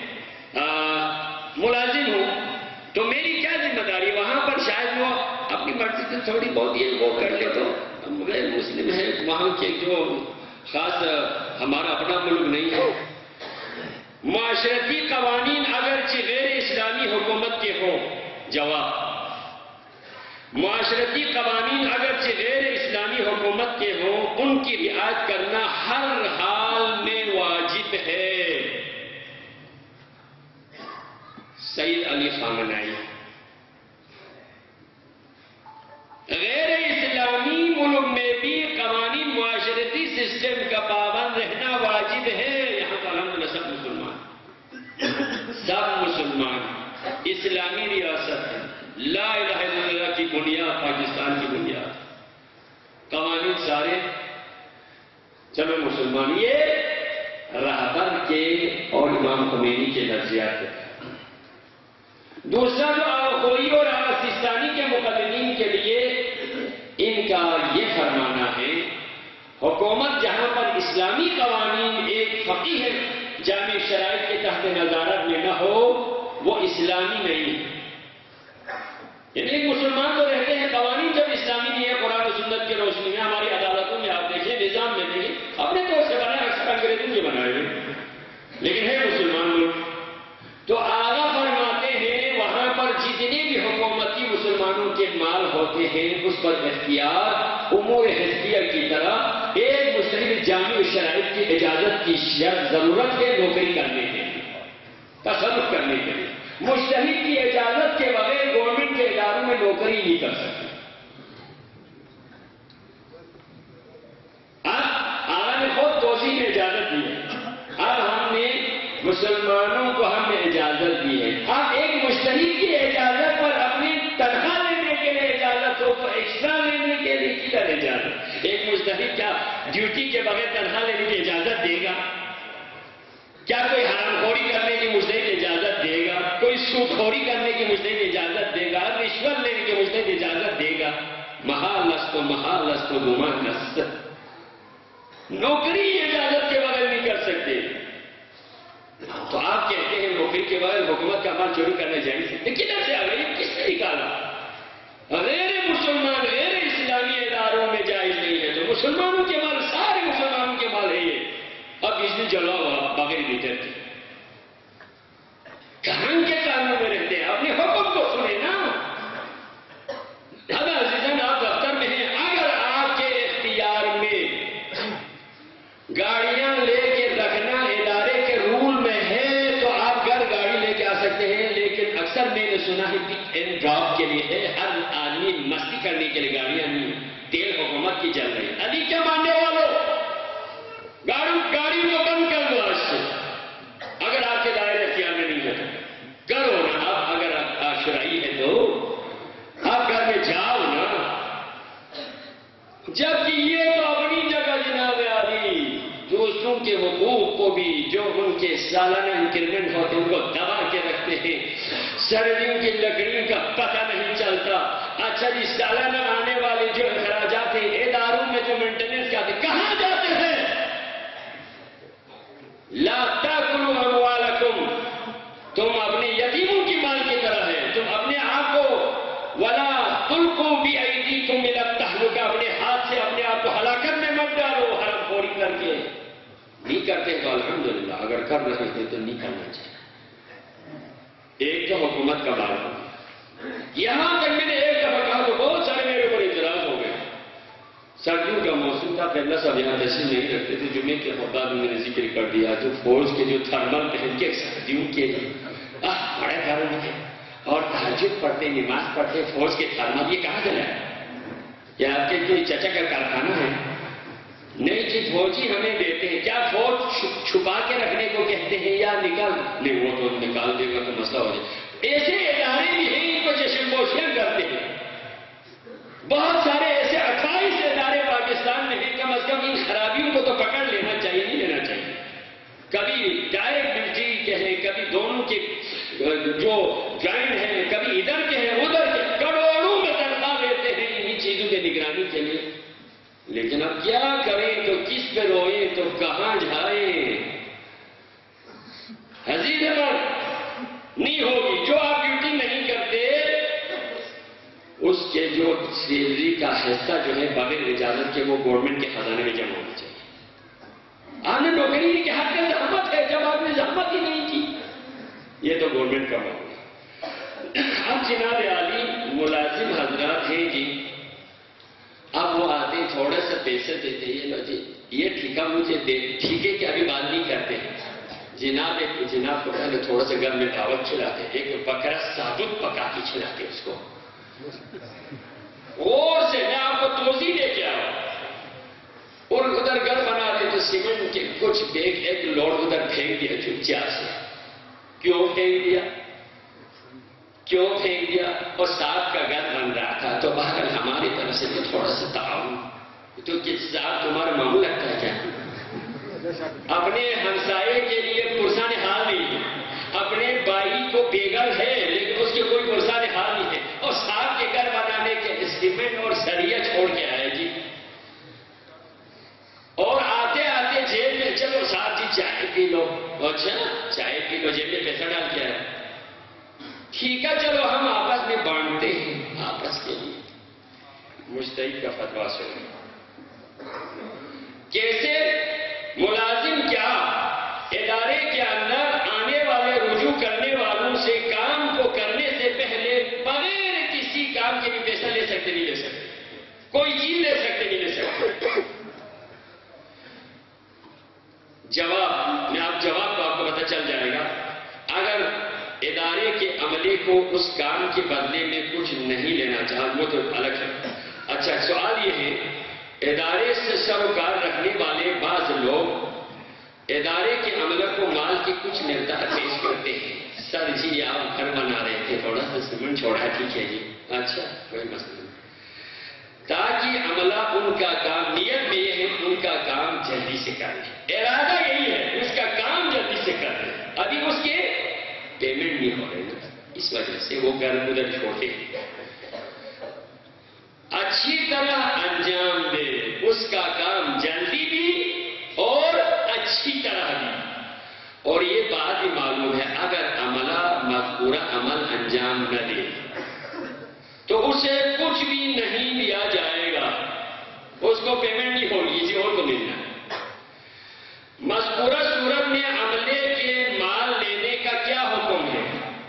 ملازم ہوں تو میری کیا ذمہ داری؟ وہاں پر شاید وہ اپنی مرضی سے تھوڑی بہت یہ وہ کر لے تو غیر مسلم ہے، وہاں کے جو خاص ہمارا اپنا ملک نہیں ہے۔ معاشرتی قوانین اگرچہ غیر اسلامی حکومت کے ہوں، جواب معاشرتی قوانین اگرچہ غیر اسلامی حکومت کے ہوں، ان کی رعایت کرنا ہر حال میں واجب ہے۔ سید علی خامنہئی غیر اسلامی ملک میں بھی قوانین معاشرتی سسٹم کا پابند رہنا واجب ہے۔ یہاں تو الحمدللہ سب مسلمان سب مسلمان اسلامی ریاست ہے، لا الہ الا اللہ کی بنیاد، پاکستان کی بنیاد، قوانین سارے چلو مسلمان۔ یہ رہبر کے اور امام خمینی کے نظریات ہے۔ دوسرا جو آخوئی اور سستانی کے مقلدین کے لیے ان کا یہ فرمانا ہے، حکومت جہاں پر اسلامی قوانین ایک فقیہ جامع شرائط کے تحت نظارت میں نہ ہو وہ اسلامی نہیں ہے۔ یعنی ایک مسلمان تو رہتے ہیں، قوانین جب اسلامی نہیں ہے، قرآن و سنت کی روشنی میں ہماری عدالتوں میں آپ دیکھیں، نظام میں دیکھیں، اپنے طور سے بنائے، اکثر انگریزوں کے بنائے ہوئے، لیکن ہے مسلمان ملک۔ تو آغا فرماتے ہیں وہاں پر جتنے بھی حکومتی مسلمانوں کے مال ہوتے ہیں اس پر اختیار امور حزبیہ کی طرح ایک مستحق جامع شرائط کی اجازت کی شرط ضرورت ہے نوکری کرنے کے لیے، تصرف کرنے کے لیے۔ مجتہد کی اجازت کے بغیر گورنمنٹ کے اداروں میں نوکری نہیں کر سکتے۔ اب آغا نے خود توسیع میں اجازت دی ہے، اب ہم نے مسلمانوں کو ہم نے اجازت دی ہے، اب ایک مجتہد کی اجازت پر اپنی تنخواہ لینے کے لیے اجازت ہو تو ایکسٹرا لینے کے لیے کدھر اجازت؟ ایک مجتہد کیا ڈیوٹی کے بغیر تنخواہ لینے کی اجازت دے گا؟ کیا کوئی حرام خوری کرنے کی مجتہد اجازت دے گا؟ کوئی سود خوری کرنے کی مجتہد اجازت دے گا؟ رشوت لینے کی مجتہد اجازت دے گا؟ محال است و محال است و گمان است۔ نوکری اجازت کے بغیر نہیں کر سکتے۔ تو آپ کہتے ہیں نوکری کے بغیر حکومت کا مال چوری کرنا جائز ہے، کدھر سے آ گئی؟ کس نے نکالا؟ غیر مسلمان غیر اسلامی اداروں میں جائز نہیں ہے، تو مسلمانوں کے مال سارے مسلمانوں کے مال ہے یہ۔ اب اس نے جلاؤ آپ بغیر لیٹر کی کہاں کے قانون میں رہتے ہیں؟ اپنے حکم کو سنیں نا۔ دادا عزیزان آپ دفتر میں ہیں، اگر آپ کے اختیار میں گاڑیاں لے کے رکھنا ادارے کے رول میں ہے تو آپ گھر گاڑی لے کے آ سکتے ہیں، لیکن اکثر میں نے سنا ہے پک اینڈ ڈراپ کے لیے ہے، ہر آدمی مستی کرنے کے لیے گاڑیاں نہیں ہیں۔ تیل حکومت کی چل رہی ہے۔ علی کیا ماننے والوں گاڑی گاڑی کو بند کر دو آج سے، اگر آپ کے دائرے اختیار میں نہیں ہے کرو نا۔ آپ اگر آپ عاشورائی ہے تو آپ گھر میں جاؤ نا، جبکہ یہ تو اپنی جگہ جناب عالی دوسروں کے حقوق کو بھی جو ان کے سالانہ انکریمنٹ ہوتے ہیں ان کو دبا کے رکھتے ہیں، سردیوں کی لکڑیوں کا پتہ نہیں چلتا۔ اچھا جی سالانہ آنے والے جو اخراجات ہیں اداروں میں جو مینٹیننس کے آتے کہاں جاتے ہیں؟ لا تاکلوا اموالکم، تم اپنے یتیموں کی مال کی طرح ہے، تم اپنے آپ کو ولا تلقوا بایدیکم الی التہلکہ، اپنے ہاتھ سے اپنے آپ کو ہلاکت میں مت ڈالو حرام خوری کر کے۔ نہیں کرتے تو الحمدللہ، اگر کر رہے تھے تو نہیں کرنا چاہیے۔ ایک تو حکومت کا بات ہے، یہاں تک میں نے ایک دفعہ کہا تو بہت سارے میرے اوپر اعتراض ہو گئے۔ سردیوں کا موسم تھا، پہلا صاحب یہاں تشریف نہیں رکھتے تھے، جمعے کے خطبہ میں نے ذکر کر دیا، جو فوج کے جو تھرمل پہن کے سردیوں کے بڑے گھروں میں اور تہجد پڑھتے نماز پڑھتے فوج کے تھرمل، یہ کہاں گیا ہے؟ کیا آپ کے کوئی چچا کا کارخانہ ہے؟ نہیں جی فوج ہی ہمیں دیتے ہیں۔ کیا فوج چھپا کے رکھنے کو کہتے ہیں یا نکال؟ نہیں وہ تو نکال دے گا تو مسئلہ ہو جائے۔ ایسے ادارے بھی ہیں ان کو جشن پوشیاں کرتے ہیں، بہت سارے ایسے اٹھائیس ادارے پاکستان میں ہیں، کم از کم ان خرابیوں کو تو پکڑ لینا چاہیے، نہیں لینا چاہیے۔ کبھی ڈائریکٹ ملٹری کے ہیں، کبھی دونوں کے جو جوائنٹ ہیں، کبھی ادھر کے ہیں ادھر کے، کروڑوں میں تنخواہ لیتے ہیں انہی چیزوں کے نگرانی کے لیے۔ لیکن اب کیا کریں تو کس پہ روئیں تو کہاں جائیں؟ عزیز پر نہیں ہوگی، جو آپ ڈیوٹی نہیں کرتے اس کے جو سیلری کا حصہ جو ہے بغیر اجازت کے وہ گورنمنٹ کے خزانے میں جمع ہونا چاہیے۔ آپ نے نوکری نہیں کہ حق میں زحمت ہے، جب آپ نے زحمت ہی نہیں کی، یہ تو گورنمنٹ کا معاملہ۔ اب جناب عالی ملازم حضرات ہیں جی، اب وہ آتے ہیں تھوڑا سا پیسے دیتے ہیں، یہ لو جی یہ ٹھیکہ مجھے دے، ٹھیکے کی ابھی بات نہیں کرتے ہیں جناب، ایک جناب کو پہلے تھوڑا سا گھر میں دعوت کھلاتے، ایک بکرا ثابت پکا کے کھلاتے اس کو، اور سے میں آپ کو توضیح دے کے آؤں، اور ادھر گھر بنا دے تو سیمنٹ کے کچھ بیگ ایک لوڈ ادھر پھینک دیا چپچاپ سے، کیوں پھینک دیا کیوں پھینک دیا اور صاحب کا گھر بن رہا تھا، تو بہرحال ہماری طرف سے تھوڑا سا تعاون، تو کس صاحب تمہارا معمول لگتا ہے کیا؟ اپنے ہمسائے کے لیے پرسان حال نہیں، اپنے بھائی کو بیگل ہے لیکن اس کے کوئی پرسان حال نہیں ہے، اور صاحب کے گھر بنانے کے سیمنٹ اور سریا چھوڑ کے آئے جی، اور آتے آتے جیب میں چلو صاحب جی چائے پی لو، اچھا چائے پی لو، جیب میں پیسہ ڈال کے آئے، ٹھیک ہے چلو ہم آپس میں بانٹتے ہیں، آپس کے لیے مجتہد کا فتویٰ سنیں، کیسے ملازم کیا ادارے کے اندر آنے والے رجوع کرنے والوں سے کام کو کرنے سے پہلے بغیر کسی کام کے بھی پیسہ لے سکتے نہیں لے سکتے، کوئی چیز لے سکتے نہیں لے سکتے؟ جواب میں آپ جواب تو آپ کو پتہ چل جائے گا، اگر ادارے کے عملے کو اس کام کے بدلے میں کچھ نہیں لینا چاہا وہ تو الگ ہے۔ اچھا سوال یہ ہے، ادارے سے سروکار رکھنے والے بعض لوگ ادارے کے عملے کو مال کی کچھ مقدار پیش کرتے ہیں، سر جی آپ گھر بنا رہے تھے تھوڑا سا سیمنٹ چھوڑا، ٹھیک ہے جی اچھا کوئی مسئلہ نہیں، تاکہ عملہ ان کا کام، نیت میں یہ ہے ان کا کام جلدی سے کر لیں، ارادہ یہی ہے اس کا کام جلدی سے کر لیں، ابھی اس کے پیمنٹ نہیں ہو رہے نا، اس وجہ سے وہ گھر ادھر چھوڑتے ہیں، اچھی طرح انجام دے اس کا کام جلدی بھی اور اچھی طرح بھی، اور یہ بات بھی معلوم ہے اگر عملہ مذکورہ عمل انجام نہ دے تو اسے کچھ بھی نہیں دیا جائے گا، اس کو پیمنٹ نہیں ہوگی، کسی اور کو ملنا ہے۔ مذکورہ صورت میں عملے کے مال لینے کا کیا حکم ہے؟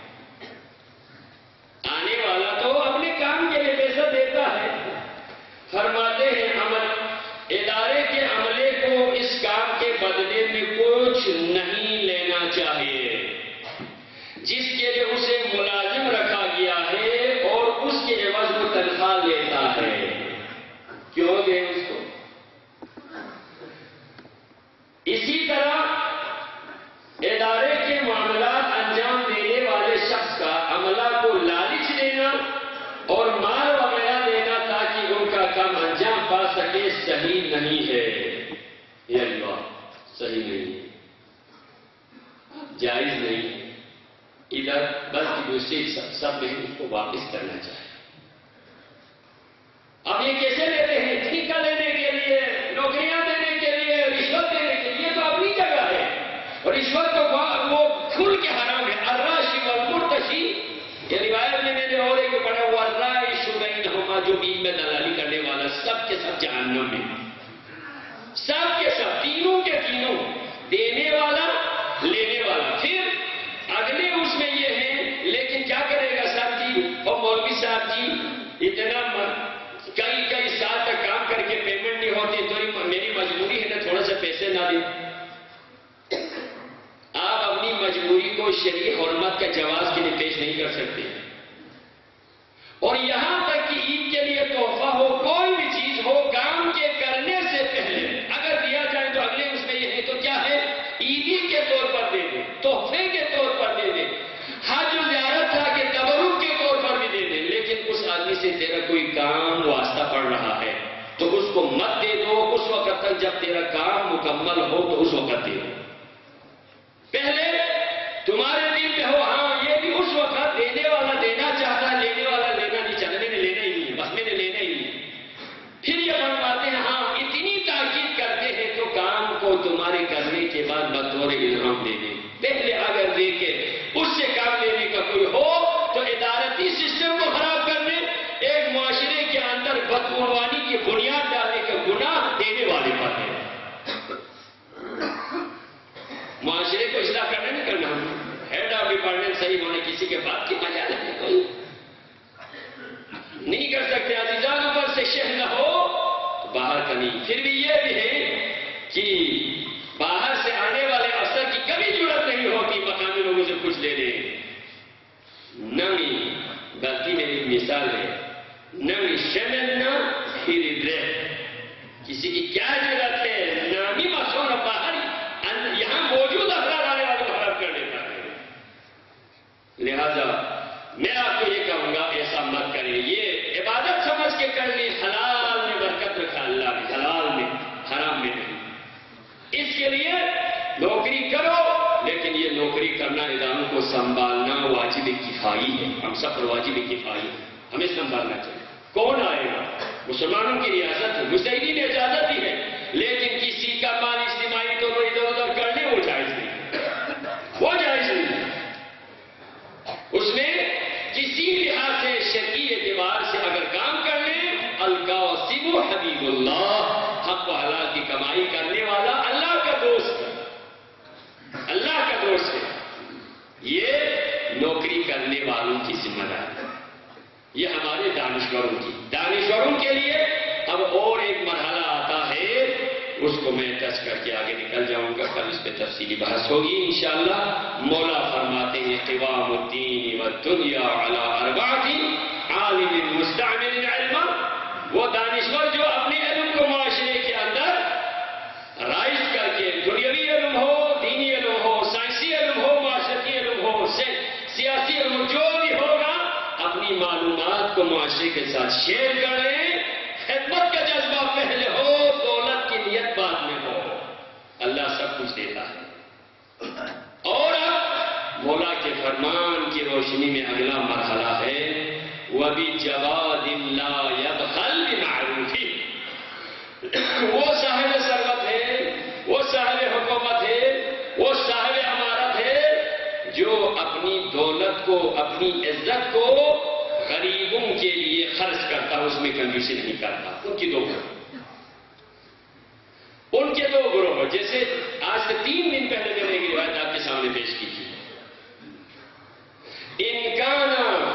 آنے والا تو اپنے کام کے لیے پیسہ دیتا ہے، فرماتے ہیں عمل ادارے کے عملے کو اس کام کے بدلے میں کچھ نہیں لینا چاہیے جس کے لیے اسے ملازم رکھا گیا ہے اور اس کے عوض وہ تنخواہ لیتا ہے، کیوں دے اس کو؟ اسی طرح ادارے کے معاملات انجام دینے والے شخص کا عملہ کو لالچ دینا اور مال وغیرہ دینا تاکہ ان کا کام انجام پا سکے صحیح نہیں ہے، یہ اللہ صحیح نہیں ہے، جائز نہیں ہے، ادھر بلکہ دوسری سب میں اس کو واپس کرنا چاہیے۔ اب یہ کیسے لیتے ہیں؟ ٹھیکہ لینے کے لیے، نوکریاں دینے کے لیے، رشوت دینے کے لیے، تو اپنی جگہ ہے، اور رشوت تو وہ کھل کے حرام ہے، الراشی والمرتشی، یہ روایت میں میں نے اور ایک پڑھا ہوا الرائش بینہما، جو بیچ میں دلالی کرنے والا سب کے سب جہنم میں، سب کے سب تینوں کے تینوں، دینے والا لینے والا، پھر اگلے اس میں یہ ہے لیکن کیا کرے گا صاحب جی اور مولوی صاحب جی اتنا کئی کئی سال تک کام کر کے پیمنٹ نہیں ہوتی تو میری مجبوری ہے نا تھوڑا سا پیسے نہ دیں، آپ اپنی مجبوری کو شرعی حرمت کے جواز کے لیے پیش نہیں کر سکتے، اور یہاں تک کہ عید کے لیے تحفہ ہو، کوئی بھی چیز ہو، کام کے کرنے سے پہلے اگر دیا جائے تو اگلے اس میں یہ ہے تو کیا ہے، عیدی کے طور پر دے دیں، تحفے کے طور پر دے دیں، حج و زیارت تھا کہ تبرک کے طور پر بھی دے دیں، لیکن اس آدمی سے تیرا کوئی کام واسطہ پڑ رہا ہے تو اس کو مت دے دو اس وقت تک جب تیرا کام مکمل ہو تو اس وقت دے دو، پہلے تمہارے دل میں ہو ہاں یہ بھی اس وقت دینے والا دینا چاہتا ہے، لینے والا لینا نہیں چاہتا، میں نے لینا ہی نہیں ہے، بس میں نے لینا ہی نہیں ہے، پھر یہ فرماتے ہیں ہاں اتنی تاکید کرتے ہیں تو کام کو تمہارے کرنے کے بعد بطور الہام دے دیں، پہلے اگر دے کے اس سے کام لینے کا کوئی ہو تو ادارتی سسٹم کو خراب کرنے، ایک معاشرے کے اندر بدعنوانی کی بنیاد ڈالنے کا گناہ دینے والے پر ہے، معاشرے کو اصلاح کرنا نہیں کرنا، ہیڈ آف ڈپارٹمنٹ صحیح ہونے کسی کے بات کی مجال ہے کوئی، نہیں کر سکتے، عزیزان اوپر سے شہ نہ ہو تو باہر کا نہیں. پھر بھی یہ بھی ہے کہ باہر سے آنے والے اثر کی کبھی ضرورت نہیں ہوتی مقامی لوگوں سے کچھ لے لیں. نمی بلکہ میں ایک مثال ہے، نمی شمل نہ پھر کسی کی کیا ضرورت ہے، نامی مصور باہر یہاں موجود افراد آنے والے کو خراب کر دیتا ہے. لہذا میں آپ کو یہ کہوں گا ایسا مت کریں. یہ عبادت سمجھ کے کر لی، حلال میں برکت رکھا اللہ نے، حلال میں، حرام میں نہیں. اس کے لیے نوکری کرو، لیکن یہ نوکری کرنا، اداروں کو سنبھالنا واجب کفائی ہے. ہم سب پر واجب کفائی ہے، ہمیں سنبھالنا چاہیے. کون آئے گا؟ مسلمانوں کی ریاست ہے، مسیحی نے اجازت دی ہے، لیکن کسی کا مال اجتماعی تو ادھر ادھر کرنے وہ جائز نہیں، وہ جائز نہیں. اس میں کسی لحاظ سے شرعی اعتبار سے اگر کام کر لیں، القاسم حبیب اللہ، حق و حلال کی کمائی کرنے والا اللہ کا دوست ہے، اللہ کا دوست ہے. یہ نوکری کرنے والوں کی ذمہ داری ہے، یہ ہمارے دانشوروں کی. دانشوروں کے لیے اب اور ایک مرحلہ آتا ہے، اس کو میں ٹچ کر کے آگے نکل جاؤں گا، کل اس پہ تفصیلی بحث ہوگی انشاءاللہ. مولا فرماتے ہیں قوام الدین والدنیا علی اربعۃ عالم مستعمل علما. وہ دانشور جو اپنے علم کو معاشرے کے اندر رائج کر کے، دنیاوی علم ہو، دینی علم ہو، سائنسی علم ہو، معاشرتی علم ہو، سیاسی علم جو بھی ہوگا، اپنی معلومات کو معاشرے کے ساتھ شیئر کریں. خدمت کا جذبہ پہلے ہو، دولت کی نیت بعد میں ہو. اللہ سب کچھ دیتا ہے. اور اب مولا کے فرمان کی روشنی میں اگلا مرحلہ ہے وَبِجَوَادٍ لَا يَبْخَلْ بِمَعْرُوفِهِ. وہ صاحب ثروت ہے، وہ صاحب حکومت ہے، وہ صاحب امارت ہے جو اپنی دولت کو، اپنی عزت کو غریبوں کے لیے خرچ کرتا، اس میں کنجوسی نہیں کرتا. ان کی دو گروہ ان کے دو گروہ جیسے آج سے تین دن پہلے میں نے ایک روایت آپ کے سامنے پیش کی تھی. ان کان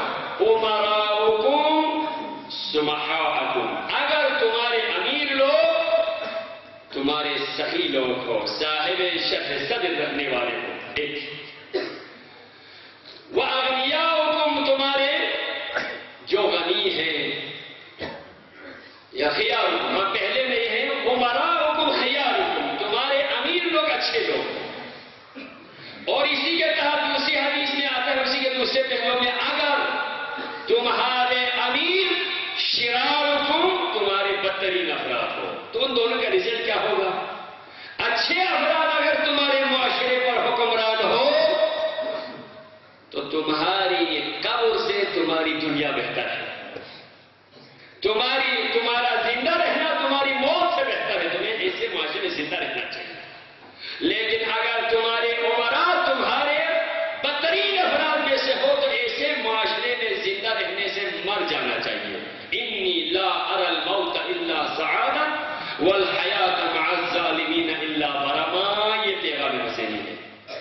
امراؤکم سمحاءکم، اگر تمہارے امیر لوگ تمہارے سخی لوگ ہو، صاحب شرح صدر رکھنے والے ہو. ایک وَأَغْنِيَاؤُكُمْ، تمہارے جو غنی ہیں یا خیارکم، ہم پہلے میں ہیں امراؤکم خیارکم، تمہارے امیر لوگ اچھے لوگ. اور اسی کے تحت دوسری حدیث میں آتا ہے، اسی کے دوسرے پہلو میں، اگر تمہارے امیر شرارکم، تمہارے بدترین افراد ہو، تو ان دونوں کا رزلٹ کیا ہوگا؟ اچھے افراد اگر تمہارے معاشرے پر حکمران ہو تو تمہاری قبر سے تمہاری دنیا بہتر ہے، تمہاری تمہارا زندہ رہنا تمہاری موت سے بہتر ہے. تمہیں ایسے معاشرے میں زندہ رہنا چاہیے. لیکن اگر تمہارے عمراء تمہارے بدترین افراد میں سے ہو تو ایسے معاشرے میں زندہ رہنے سے مر جانا چاہیے. انی لا اری الموت الا سعادت والحیات مع الظالمین الا برما. یہ پیغام حسینی ہے.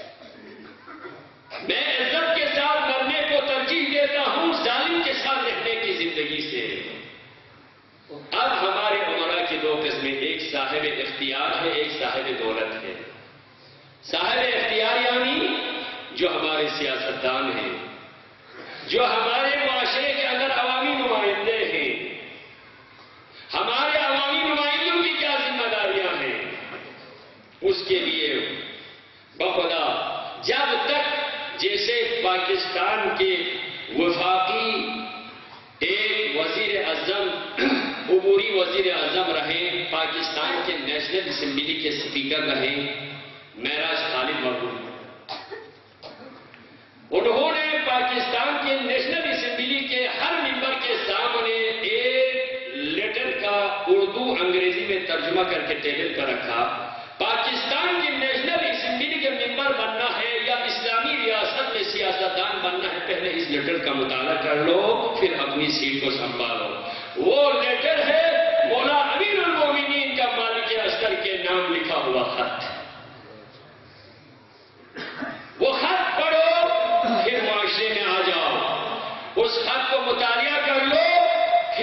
میں عزت کے ساتھ مرنے کو ترجیح دیتا ہوں ظالم کے ساتھ رہنے کی زندگی سے. اب ہمارے عمراء کی دو قسمیں، ایک صاحب اختیار ہے، ایک صاحب دولت ہے. صاحب اختیار یعنی جو ہمارے سیاستدان ہیں، جو ہمارے معاشرے کے اندر عوامی نمائندے ہیں. ہمارے عوامی نمائندوں کی کیا ذمہ داریاں ہیں؟ اس کے لیے بخدا جب تک جیسے پاکستان کے وفاقی ایک وزیر اعظم عبوری وزیر اعظم رہے، پاکستان کے نیشنل اسمبلی کے اسپیکر رہے معراج خالد مرحوم. انہوں نے پاکستان کے نیشنل اسمبلی کے ہر ممبر کے سامنے ایک لیٹر کا اردو انگریزی میں ترجمہ کر کے ٹیبل پر رکھا. پاکستان کی نیشنل اسمبلی کے ممبر بننا ہے یا اسلامی ریاست میں سیاستدان بننا ہے، پہلے اس لیٹر کا مطالعہ کر لو، پھر اپنی سیٹ کو سنبھالو. وہ لیٹر ہے مولا امیر المومنین کا مالک اصغر کے نام لکھا ہوا خط. وہ خط پڑھو، پھر معاشرے میں آ جاؤ، اس خط کو مطالعہ کر لو،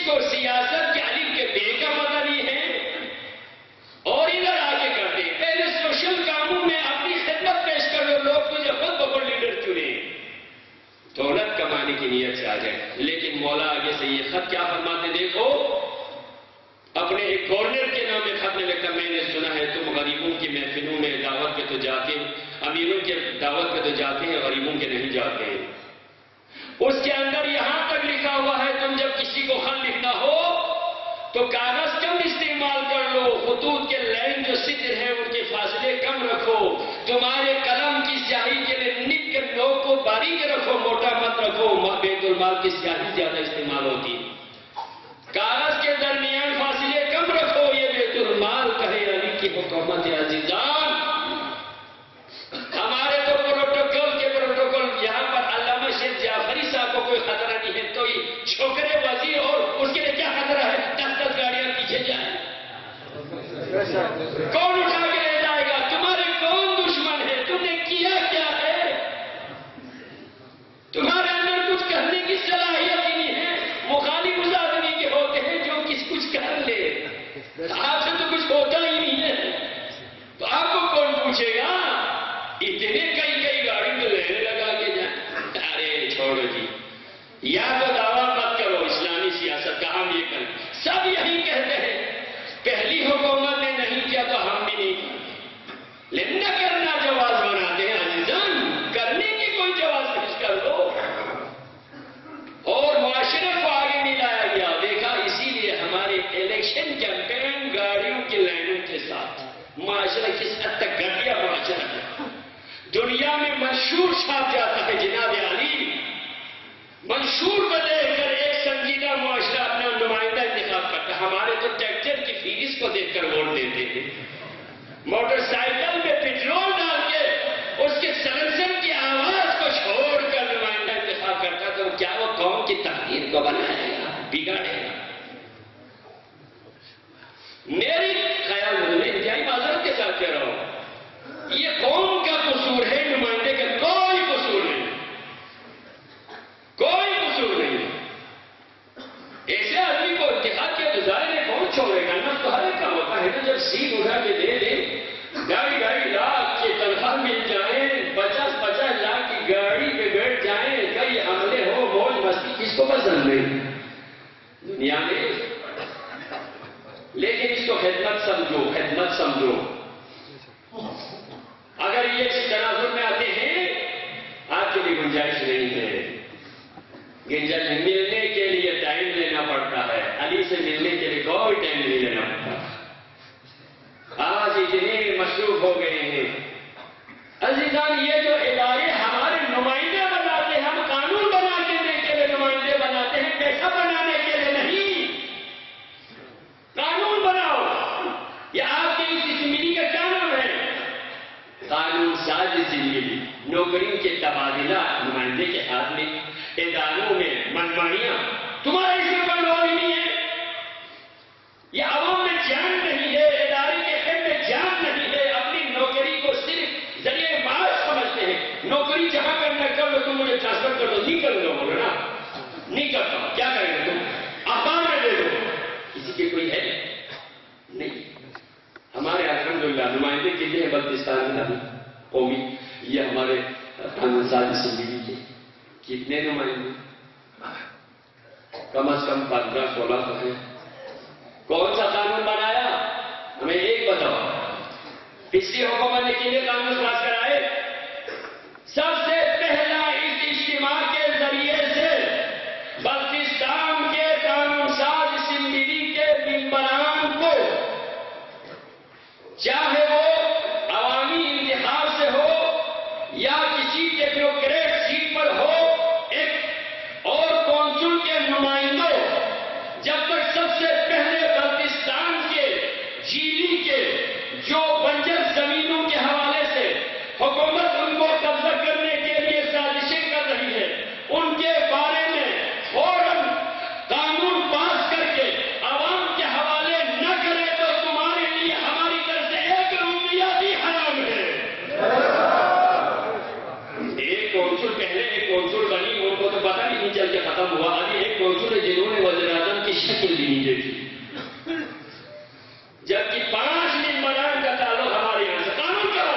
کو سیاست کے علم کے بے کا مدنی ہے اور ادھر آگے کرتے ہیں. پہلے سوشل کاموں میں اپنی خدمت پیش کر دو, لوگ تجھے خود بخود لیڈر چنے, دولت کمانے کی نیت سے آ جائے. لیکن مولا آگے سے یہ خط کیا فرماتے دیکھو, اپنے ایک گورنر کے نام میں خط میں لکھا, میں نے سنا ہے تم غریبوں کی محفلوں میں دعوت پہ تو جاتے, امیروں کے دعوت پہ تو جاتے ہیں, غریبوں کے نہیں جاتے ہیں. اس کے اندر یہاں تک لکھا ہوا ہے تم جب کسی کو خط لکھنا ہو تو کاغذ کم استعمال کر لو, خطوط کے لائن جو سطر ہے ان کے فاصلے کم رکھو, تمہارے قلم کی سیاہی کے لیے نک کے لوگ کو باریک رکھو, موٹا مت رکھو. بیت المال کی سیاہی زیادہ استعمال ہوتی, کاغذ کے درمیان فاصلے کم رکھو, یہ بیت المال کہے علی کی حکومت عزیزان. ہمارے تو پروٹوکول کے پروٹوکول, یہاں پر علامہ شیخ جعفری صاحب کو کوئی خطرہ نہیں ہے تو یہ چھوکرے وزیر اور اس کے لیے کیا خطرہ ہے, دس دس گاڑیاں پیچھے جائیں, کون اٹھا کے لے جائے گا, تمہارے کون دشمن ہے, تم نے کیا کیا ہے, تمہارے اندر کچھ کرنے کی صلاحیت ہی نہیں ہے. مخالف اس آدمی کے ہوتے ہیں جو کچھ کچھ کر لے, آپ سے تو کچھ ہوتا ہی نہیں ہے, تو آپ کو کون پوچھے گا. اتنے کئی کئی گاڑی تو لینے لگا کے جائیں. ارے چھوڑو جی, یا تو دعویٰ مت کرو اسلامی سیاست کا, ہم یہ کریں. سب یہی کہتے ہیں پہلی حکومت نے نہیں کیا تو ہم بھی نہیں کریں, لیکن نہ کرنا جواز بناتے ہیں عزیزان, کرنے کی کوئی جواز پیش کر دو. اور معاشرے کو آگے نہیں لایا گیا, دیکھا اسی لیے ہمارے الیکشن کیمپین گاڑیوں کی لائنوں کے ساتھ معاشرہ کس حد تک گھٹیا معاشرہ ہے. دنیا میں منشور چھاپ جاتا ہے جناب علی, منشور کو دیکھ کر ایک سنجیدہ معاشرہ اپنا نمائندہ انتخاب کرتا ہے. ہمارے تو ٹریکٹر کی فیس کو دیکھ کر ووٹ دیتے ہیں, موٹر سائیکل میں پیٹرول ڈال کے اس کے سلنسر کی آواز کو چھوڑ کر نمائندہ انتخاب کرتا, تو کیا وہ قوم کی تقدیر کو بنائے گا, بگاڑے گا. میری خیال میں انتہائی معذرت کے ساتھ کہہ رہا ہوں, یہ قوم کا قصور ہے, نمائندے کا کوئی قصور نہیں, کوئی قصور نہیں. ایسے آدمی کو اتحاد کے گزارے کون چھوڑے گا, نہ تو ہر ایک کا ہوتا ہے نا, جب سیٹ اٹھا کے دے دے, ڈھائی ڈھائی لاکھ کی تنخواہ مل جائیں, پچاس پچاس لاکھ کی گاڑی پہ بیٹھ جائیں, کئی حملے ہو, موج مستی, کس کو پسند نہیں دنیا میں. لیکن اس کو خدمت سمجھو, خدمت سمجھو. اگر یہ تناظر میں آتے ہیں, آپ کے لیے گنجائش نہیں ہے. گنجائش ملنے کے لیے ٹائم لینا پڑتا ہے, علی سے ملنے کے لیے کوئی ٹائم نہیں لینا پڑتا. آج اتنے مصروف ہو گئے ہیں عزیزان. یہ جو ادارے ہمارے نمائندے بناتے ہیں, ہم قانون بنا کے دینے کے لیے نمائندے بناتے ہیں, پیسہ بنانے کے لیے نہیں. قانون بناؤ, یہ آپ کی اس زندگی کا کیا نام ہے, قانون ساز زندگی. نوکری کے تبادلہ نمائندے کے ہاتھ میں, اداروں میں منمانیاں, تمہارا اس میں بنوالی نہیں ہے. یہ عوام میں جان نہیں ہے, ادارے کے خیر میں جان نہیں ہے. اپنی نوکری کو صرف ذریعے معاش سمجھتے ہیں. نوکری جہاں کرنا کر لو, تم مجھے ٹرانسفر کر دو, نہیں کر دو, بولو نا نہیں کرتا ہوں, کیا کریں گے تم, آسان میں دے دو. کسی کے کوئی ہے نہیں. ہمارے الحمدللہ نمائندے کتنے ہیں بلتستان میں قومی, یہ ہمارے قانون ساز زندگی کے کتنے نمائندے, کم از کم پندرہ سولہ تو ہے. کون سا قانون بنایا, ہمیں ایک بتاؤ. پچھلی حکومت نے کتنے قانون پاس کرائے. سب سے پہلا اس اجتماع کے ذریعے سے بلتستان کے قانون ساز اسمبلی کے ممبران کو, چاہے وہ عوامی انتخاب سے ہو یا کسی ٹیکنوکریٹ سیٹ پر ہو, ایک اور کونسل کے نمائندوں, جب تک سب سے پہلے بلتستان کے جیلی کے جو بنجر زمینوں کے حوالے سے حکومت ان کو قبضہ کرنے کے لیے سازشیں کر رہی ہے, ان کے بارے میں فوراً قانون پاس کر کے عوام کے حوالے نہ کرے تو تمہارے لیے ہماری طرف سے ایک روپیہ بھی حرام ہے. ایک ایک کونسل پہلے ایک کونسل بنی، ان کو تو پتہ ہی نہیں چل کے ختم ہوا. ابھی ایک کونسل ہے جنہوں نے وزیر اعظم کی شکل بھی نہیں دیکھی، جبکہ پانچ ممبران کا تعلق ہمارے یہاں سے. قانون کا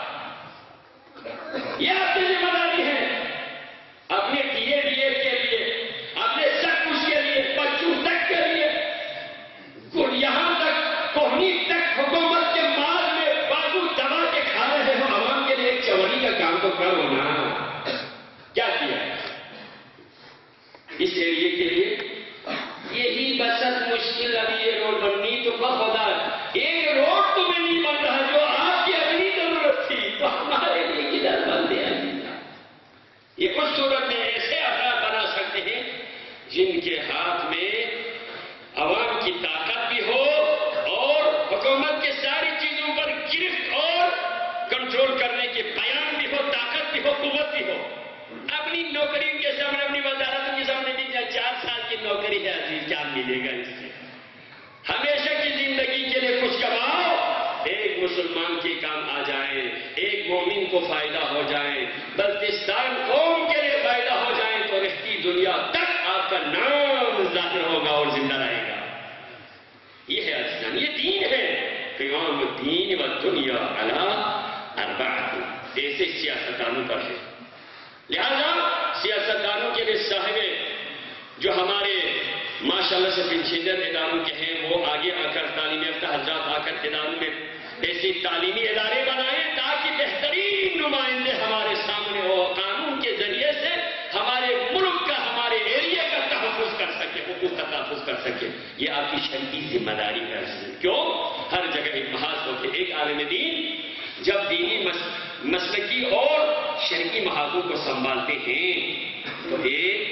یہ آپ کی ذمہ داری ہے. اپنے ٹی اے ڈی اے کے لیے، اپنے سب کچھ کے لیے، بچوں تک کے لیے، یہاں تک کوہنی تک حکومت کے مال میں بازو دبا کے کھا رہے ہو. عوام کے لیے ایک چوری کا کام تو کرو نا. کیا کیا اس ایریے کے لیے؟ یہی بسط مشکل. ابھی یہ روڈ بننی تو خدا ایک روڈ تمہیں نہیں بن رہا جو آپ کی اپنی ضرورت تھی، تو ہمارے لیے کدھر بن دیا. یہ کچھ صورت میں ایسے افراد بنا سکتے ہیں جن کے ہاتھ میں عوام کی طاقت بھی ہو اور حکومت کے ساری چیزوں پر گرفت اور کنٹرول کرنے کے بیان بھی ہو، طاقت بھی ہو، قوت بھی ہو. اپنی نوکری کے سامنے، اپنی وزارت کے سامنے بھی چار سال کی نوکری ہے، عزیز کیا ملے گا اس سے؟ ہمیشہ کی زندگی کے لیے کچھ کماؤ، ایک مسلمان کے کام آ جائیں، ایک مومن کو فائدہ ہو جائے، بلتستان قوم کے لیے فائدہ ہو جائے، تو رہتی دنیا تک آپ کا نام ظاہر ہوگا اور زندہ رہے گا. یہ ہے عزیزان، یہ دین ہے. قیام الدین والدنیا علی اربعۃ، ایسے سیاستدانوں پر ہے. لہذا سیاستدانوں کے لیے صاحب جو ہمارے ماشاءاللہ سے پنشیدر اداروں کے ہیں، وہ آگے آ کر تعلیم یافتہ حضرات آ کر اداروں میں ایسی تعلیمی ادارے بنائیں تاکہ بہترین نمائندے ہمارے سامنے ہو، قانون کے ذریعے سے ہمارے ملک کا، ہمارے ایریا کا تحفظ کر سکے، حقوق کا تحفظ کر سکے. یہ آپ کی شرعی ذمہ داری ہے. کیوں؟ ہر جگہ ایک محاذ ہو کے ایک عالم دین جب دینی مسلکی اور شرعی محاذوں کو سنبھالتے ہیں تو ایک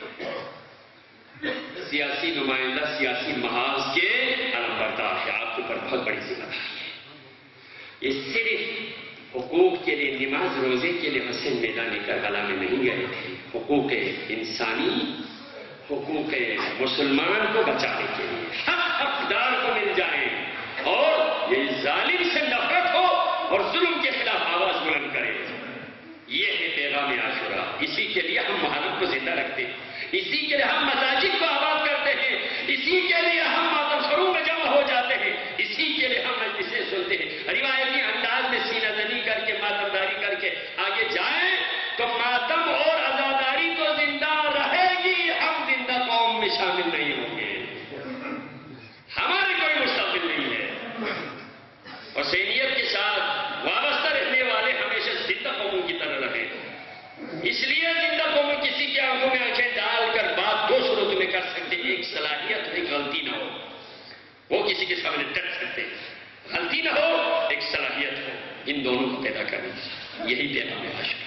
سیاسی نمائندہ سیاسی محاذ کے علم بردار ہے. آپ کے اوپر بہت بڑی ذمہ داری ہے. یہ صرف حقوق کے لیے، نماز روزے کے لیے حسین میدان کربلا میں نہیں گئے تھے. حقوق انسانی، حقوق مسلمان کو بچانے کے لیے، حق حقدار کو مل جائے اور یہ ظالم سے نفرت ہو اور ظلم کے خلاف آواز بلند کرے. یہ ہے پیغام عاشورہ. اسی کے لیے ہم محرم کو زندہ رکھتے ہیں، اسی کے لیے ہم مساجد کو آباد کرتے ہیں، اسی کے لیے ہم ماتم خروں میں جمع ہو جاتے ہیں، اسی کے لیے ہم مجلسیں سنتے ہیں. روایتی انداز میں سینہ زنی کر کے، ماتم داری کر کے آگے جائیں تو ماتم اور عزاداری تو زندہ رہے گی، ہم زندہ قوم میں شامل نہیں ہوں گے. ہمارے کوئی مستقبل نہیں ہے. حسینیت کے ساتھ وابستہ رہنے والے ہمیشہ زندہ قوموں کی طرح رہیں. اس لیے زندہ قوموں کسی کی آنکھوں میں آنکھیں ڈال کر بات دو صورتوں میں کر سکتے. ایک صلاحیت ہو، ایک غلطی نہ ہو. وہ کسی کے سامنے ڈٹ سکتے، غلطی نہ ہو، ایک صلاحیت ہو. ان دونوں کو پیدا کرنے کی یہی پیغام عاشورہ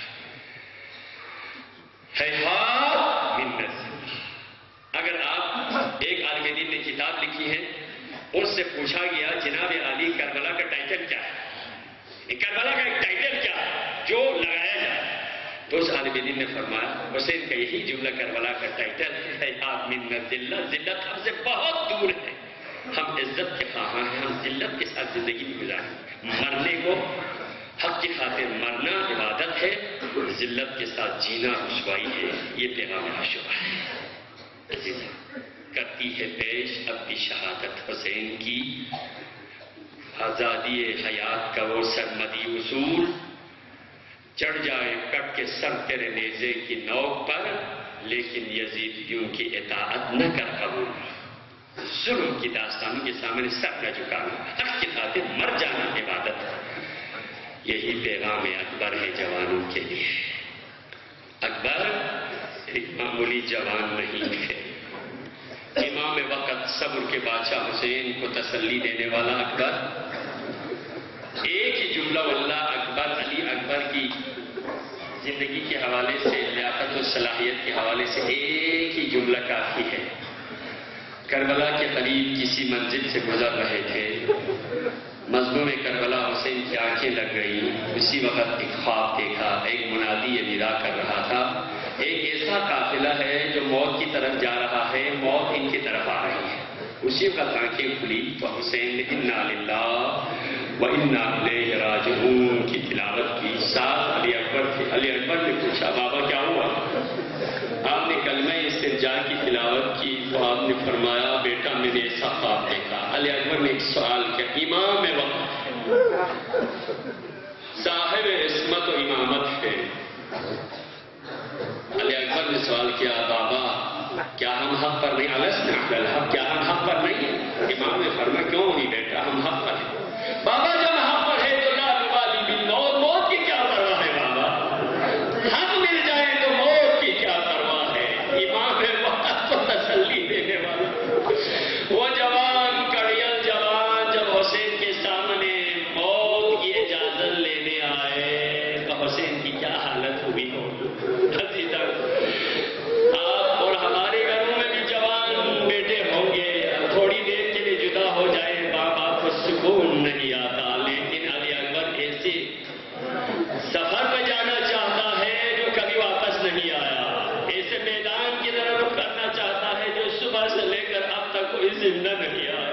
ہے. اگر آپ ایک عالم دین نے کتاب لکھی ہے، اس سے پوچھا گیا جناب عالی کربلا کا ٹائٹل کیا ہے، کربلا کا ایک ٹائٹل کیا ہے جو لگایا جائے، تو اس عالم دین نے فرمایا حسین کا یہی جملہ کربلا کا ٹائٹل ہے، آپ من ذلت. ذلت ہم سے بہت دور ہے، ہم عزت کے خواہاں ہیں، ہم ذلت کے ساتھ زندگی میں گزاریں. مرنے کو حق کی خاطر مرنا عبادت ہے، ذلت کے ساتھ جینا رسوائی ہے. یہ پیغام عاشورہ ہے. کرتی ہے پیش اب بھی شہادت حسین کی، آزادی حیات کا وہ سرمدی اصول، چڑھ جائے کٹ کے سر تیرے نیزے کی نوک پر، لیکن یزیدیوں کی اطاعت نہ کر قبول. ظلم کی داستانوں کے سامنے سر نہ جھکانا، حق کی خاطر مر جانا عبادت ہے. یہی پیغام اکبر ہے جوانوں کے لیے. اکبر ایک معمولی جوان نہیں ہے، امام وقت صبر کے بادشاہ حسین کو تسلی دینے والا اکبر. ایک ہی جملہ واللہ اکبر علی اکبر کی زندگی کے حوالے سے، لیاقت و صلاحیت کے حوالے سے ایک ہی جملہ کافی ہے. کربلا کے قریب کسی منزل سے گزر رہے تھے، مظلوم کربلا حسین کی آنکھیں لگ گئی. اسی وقت ایک خواب دیکھا، ایک منادی یہ ندا کر رہا تھا ایک ایسا قافلہ ہے جو موت کی طرف جا رہا ہے، موت ان کی طرف آ رہی ہے. اسی وقت آنکھیں کھلی تو حسین نے انا للہ و انا الیہ راجعون کی تلاوت کی. ساتھ علی اکبر تھے. علی اکبر نے پوچھا جا کی تلاوت کی تو آپ نے فرمایا بیٹا میں نے ایسا خواب دیکھا. علی اکبر نے ایک سوال کیا, امام وقت صاحب عصمت و امامت ہے. علی اکبر نے سوال کیا بابا کیا ہم حق پر نہیں, السنا علی الحق, کیا ہم حق پر نہیں؟ امام نے فرمایا کیوں نہیں بیٹا, ہم حق پر ہیں. بابا جب حق پر ہے تو لا نبالی بالموت, موت کی کیا پرواہ ہے بابا, حق مل جائے تو موت کی کیا پرواہ ہے. امام وقت کو تسلی دینے والا وہ جوان کڑیل جوان جب حسین کے سامنے موت کی اجازت لینے آئے تو حسین کی کیا حالت ہوئی ہو. آپ اور ہمارے گھروں میں بھی جوان بیٹے ہوں گے, تھوڑی دیر کے لیے جدا ہو جائے باپ باپ کو سکون نہیں آتا, لیکن علی اکبر ایسے سفر پہ جانا چاہتا ہے جو کبھی واپس نہیں آیا, ایسے میدان کی طرف رخ کرنا چاہتا ہے جو صبح سے لے کر اب تک کوئی زندہ نہیں آیا.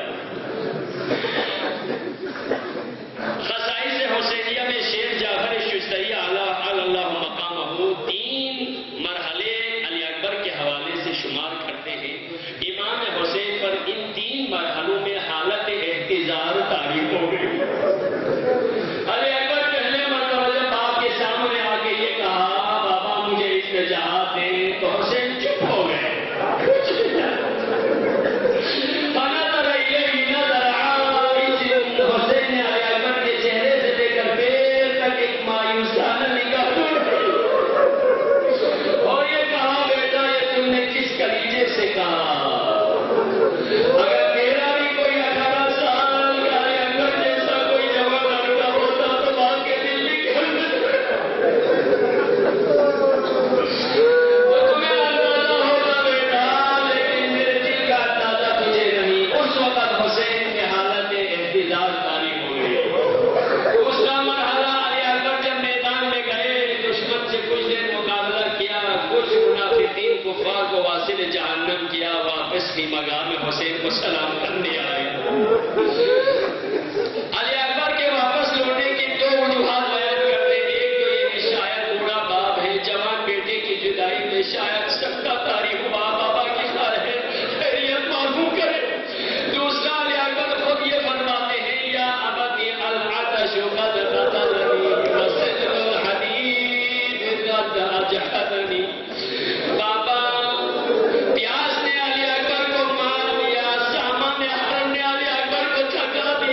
خصائص حسینیہ میں شیخ جعفر ششتری اعلیٰ اللہ مقامہ تین مرحلے علی اکبر کے حوالے سے شمار کرتے ہیں. امام حسین پر ان تین مرحلوں میں حالت احتضار طاری ہو گئی. علی اکبر پہلے مرتبہ جب آپ کے سامنے آ کے یہ کہا بابا مجھے استجابت دیں تو حسین چپ ہو گئے. حسین نے علی اکبر کے چہرے سے لے کر پیر تک ایک مایوسانہ نگاہ اور یہ کہا بیٹا یہ تم نے کس کلیجے سے کہا, اگر میرا بھی کوئی اٹھارہ سال کا علی اکبر جیسا کوئی جوان لڑکا ہوتا تو بات کے دل نکل تو تمہیں اندازہ ہوتا بیٹا, لیکن میرے دل کا اندازہ تجھے نہیں. اس وقت حسین کی حالت احتجاج طاری ہو گئی. دوسرا مرحلہ علی اکبر جب میدان میں گئے دشمن سے کچھ دیر مقابلہ کیا, کچھ منافقین کفار کو واصل جہنم کیا, واپس کی مقام میں حسین کو سلام کرنے آئے. علی اکبر کے واپس لوٹنے کی دو وجوہات بیان کرتے ہیں. ایک تو یہ کہ شاید بوڑھا باپ ہے, جوان بیٹے کی جدائی میں شاید سکتا طاری ہوا, بابا کی خیر ہے خیریت معلوم کرے. دوسرا علی اکبر خود یہ فرماتے ہیں یا ابتی العطش قد قتلنی وصدر الحدید قد اجحدنی. بابا پیاس نے علی اکبر کو مار دیا, سامان حرم نے علی اکبر کو تھکا دیا.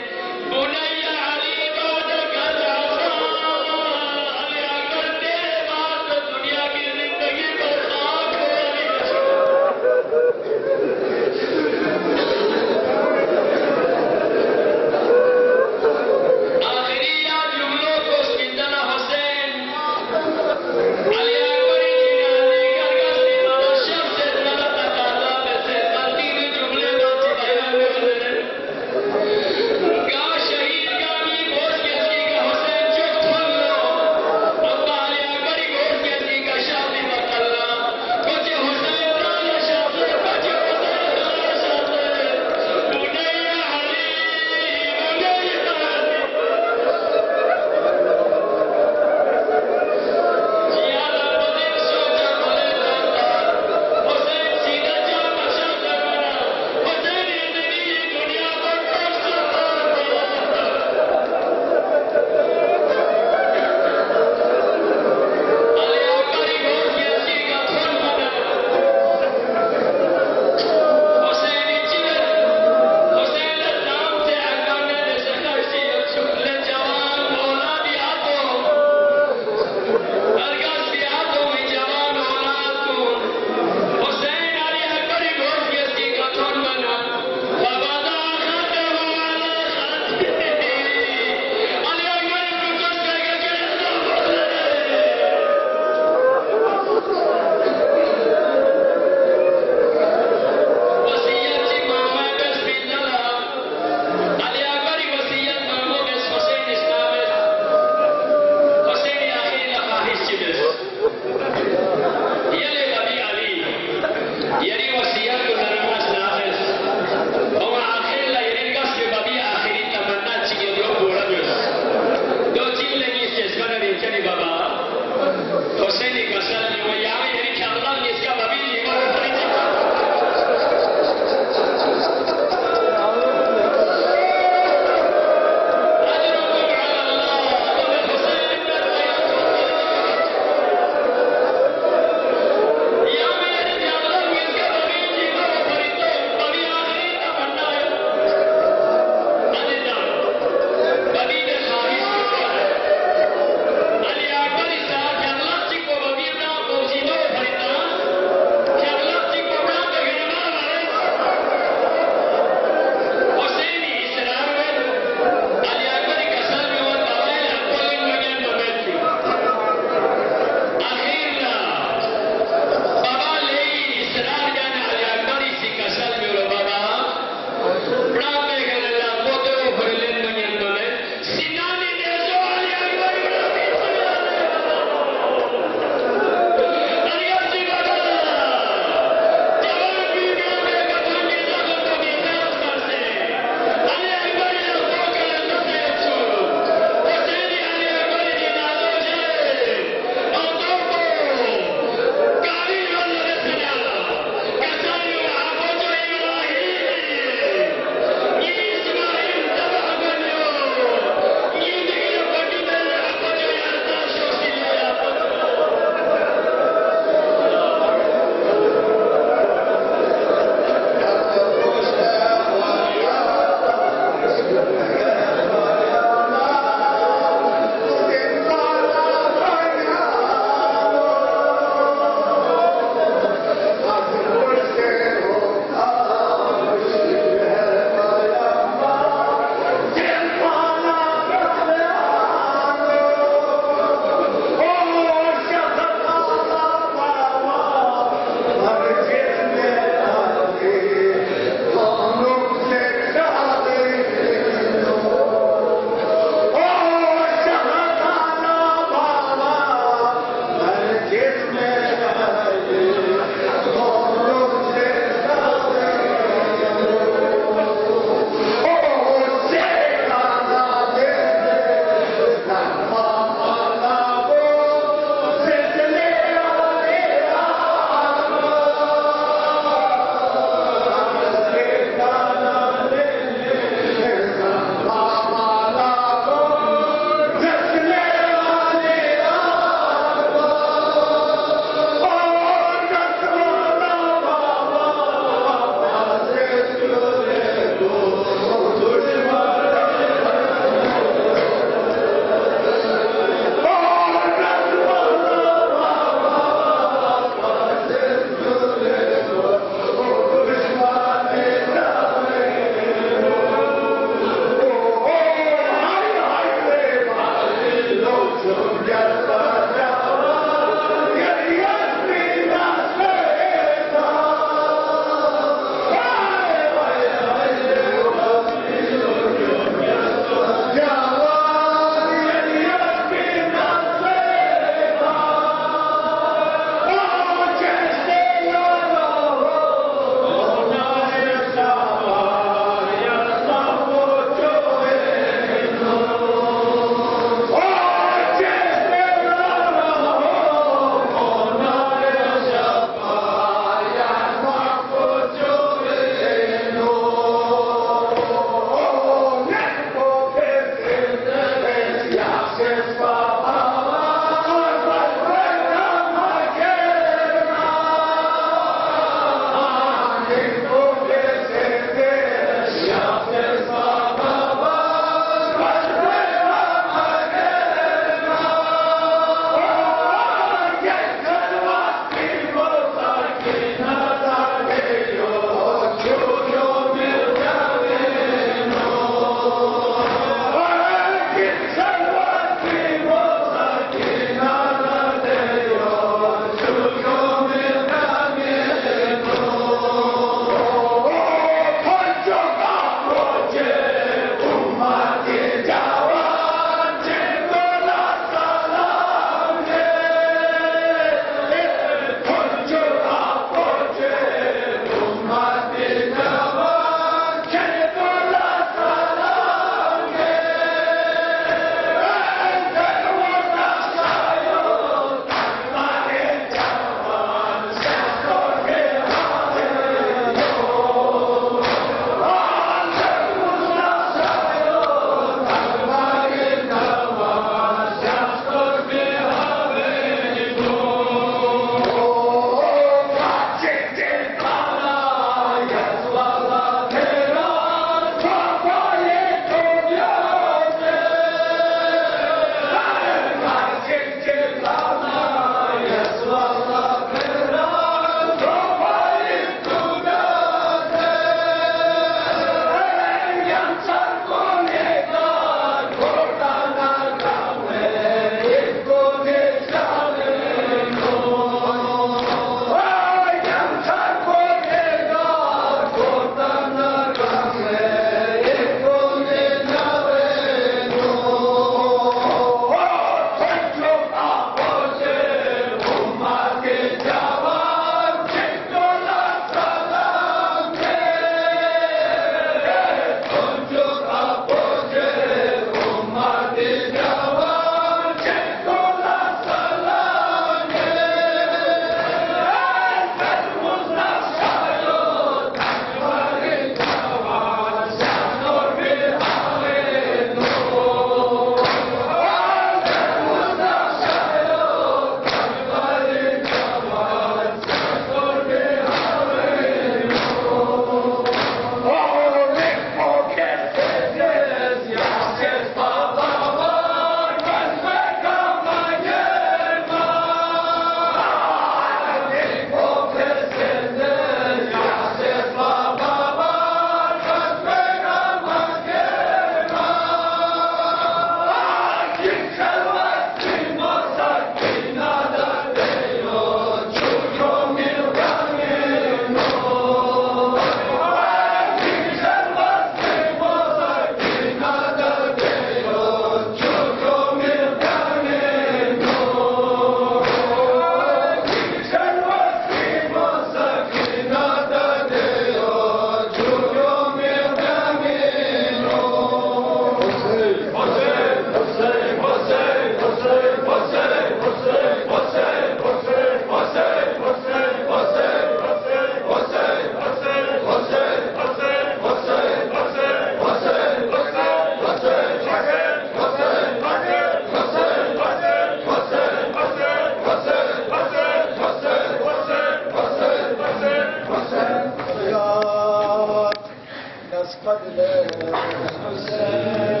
قد لا حسين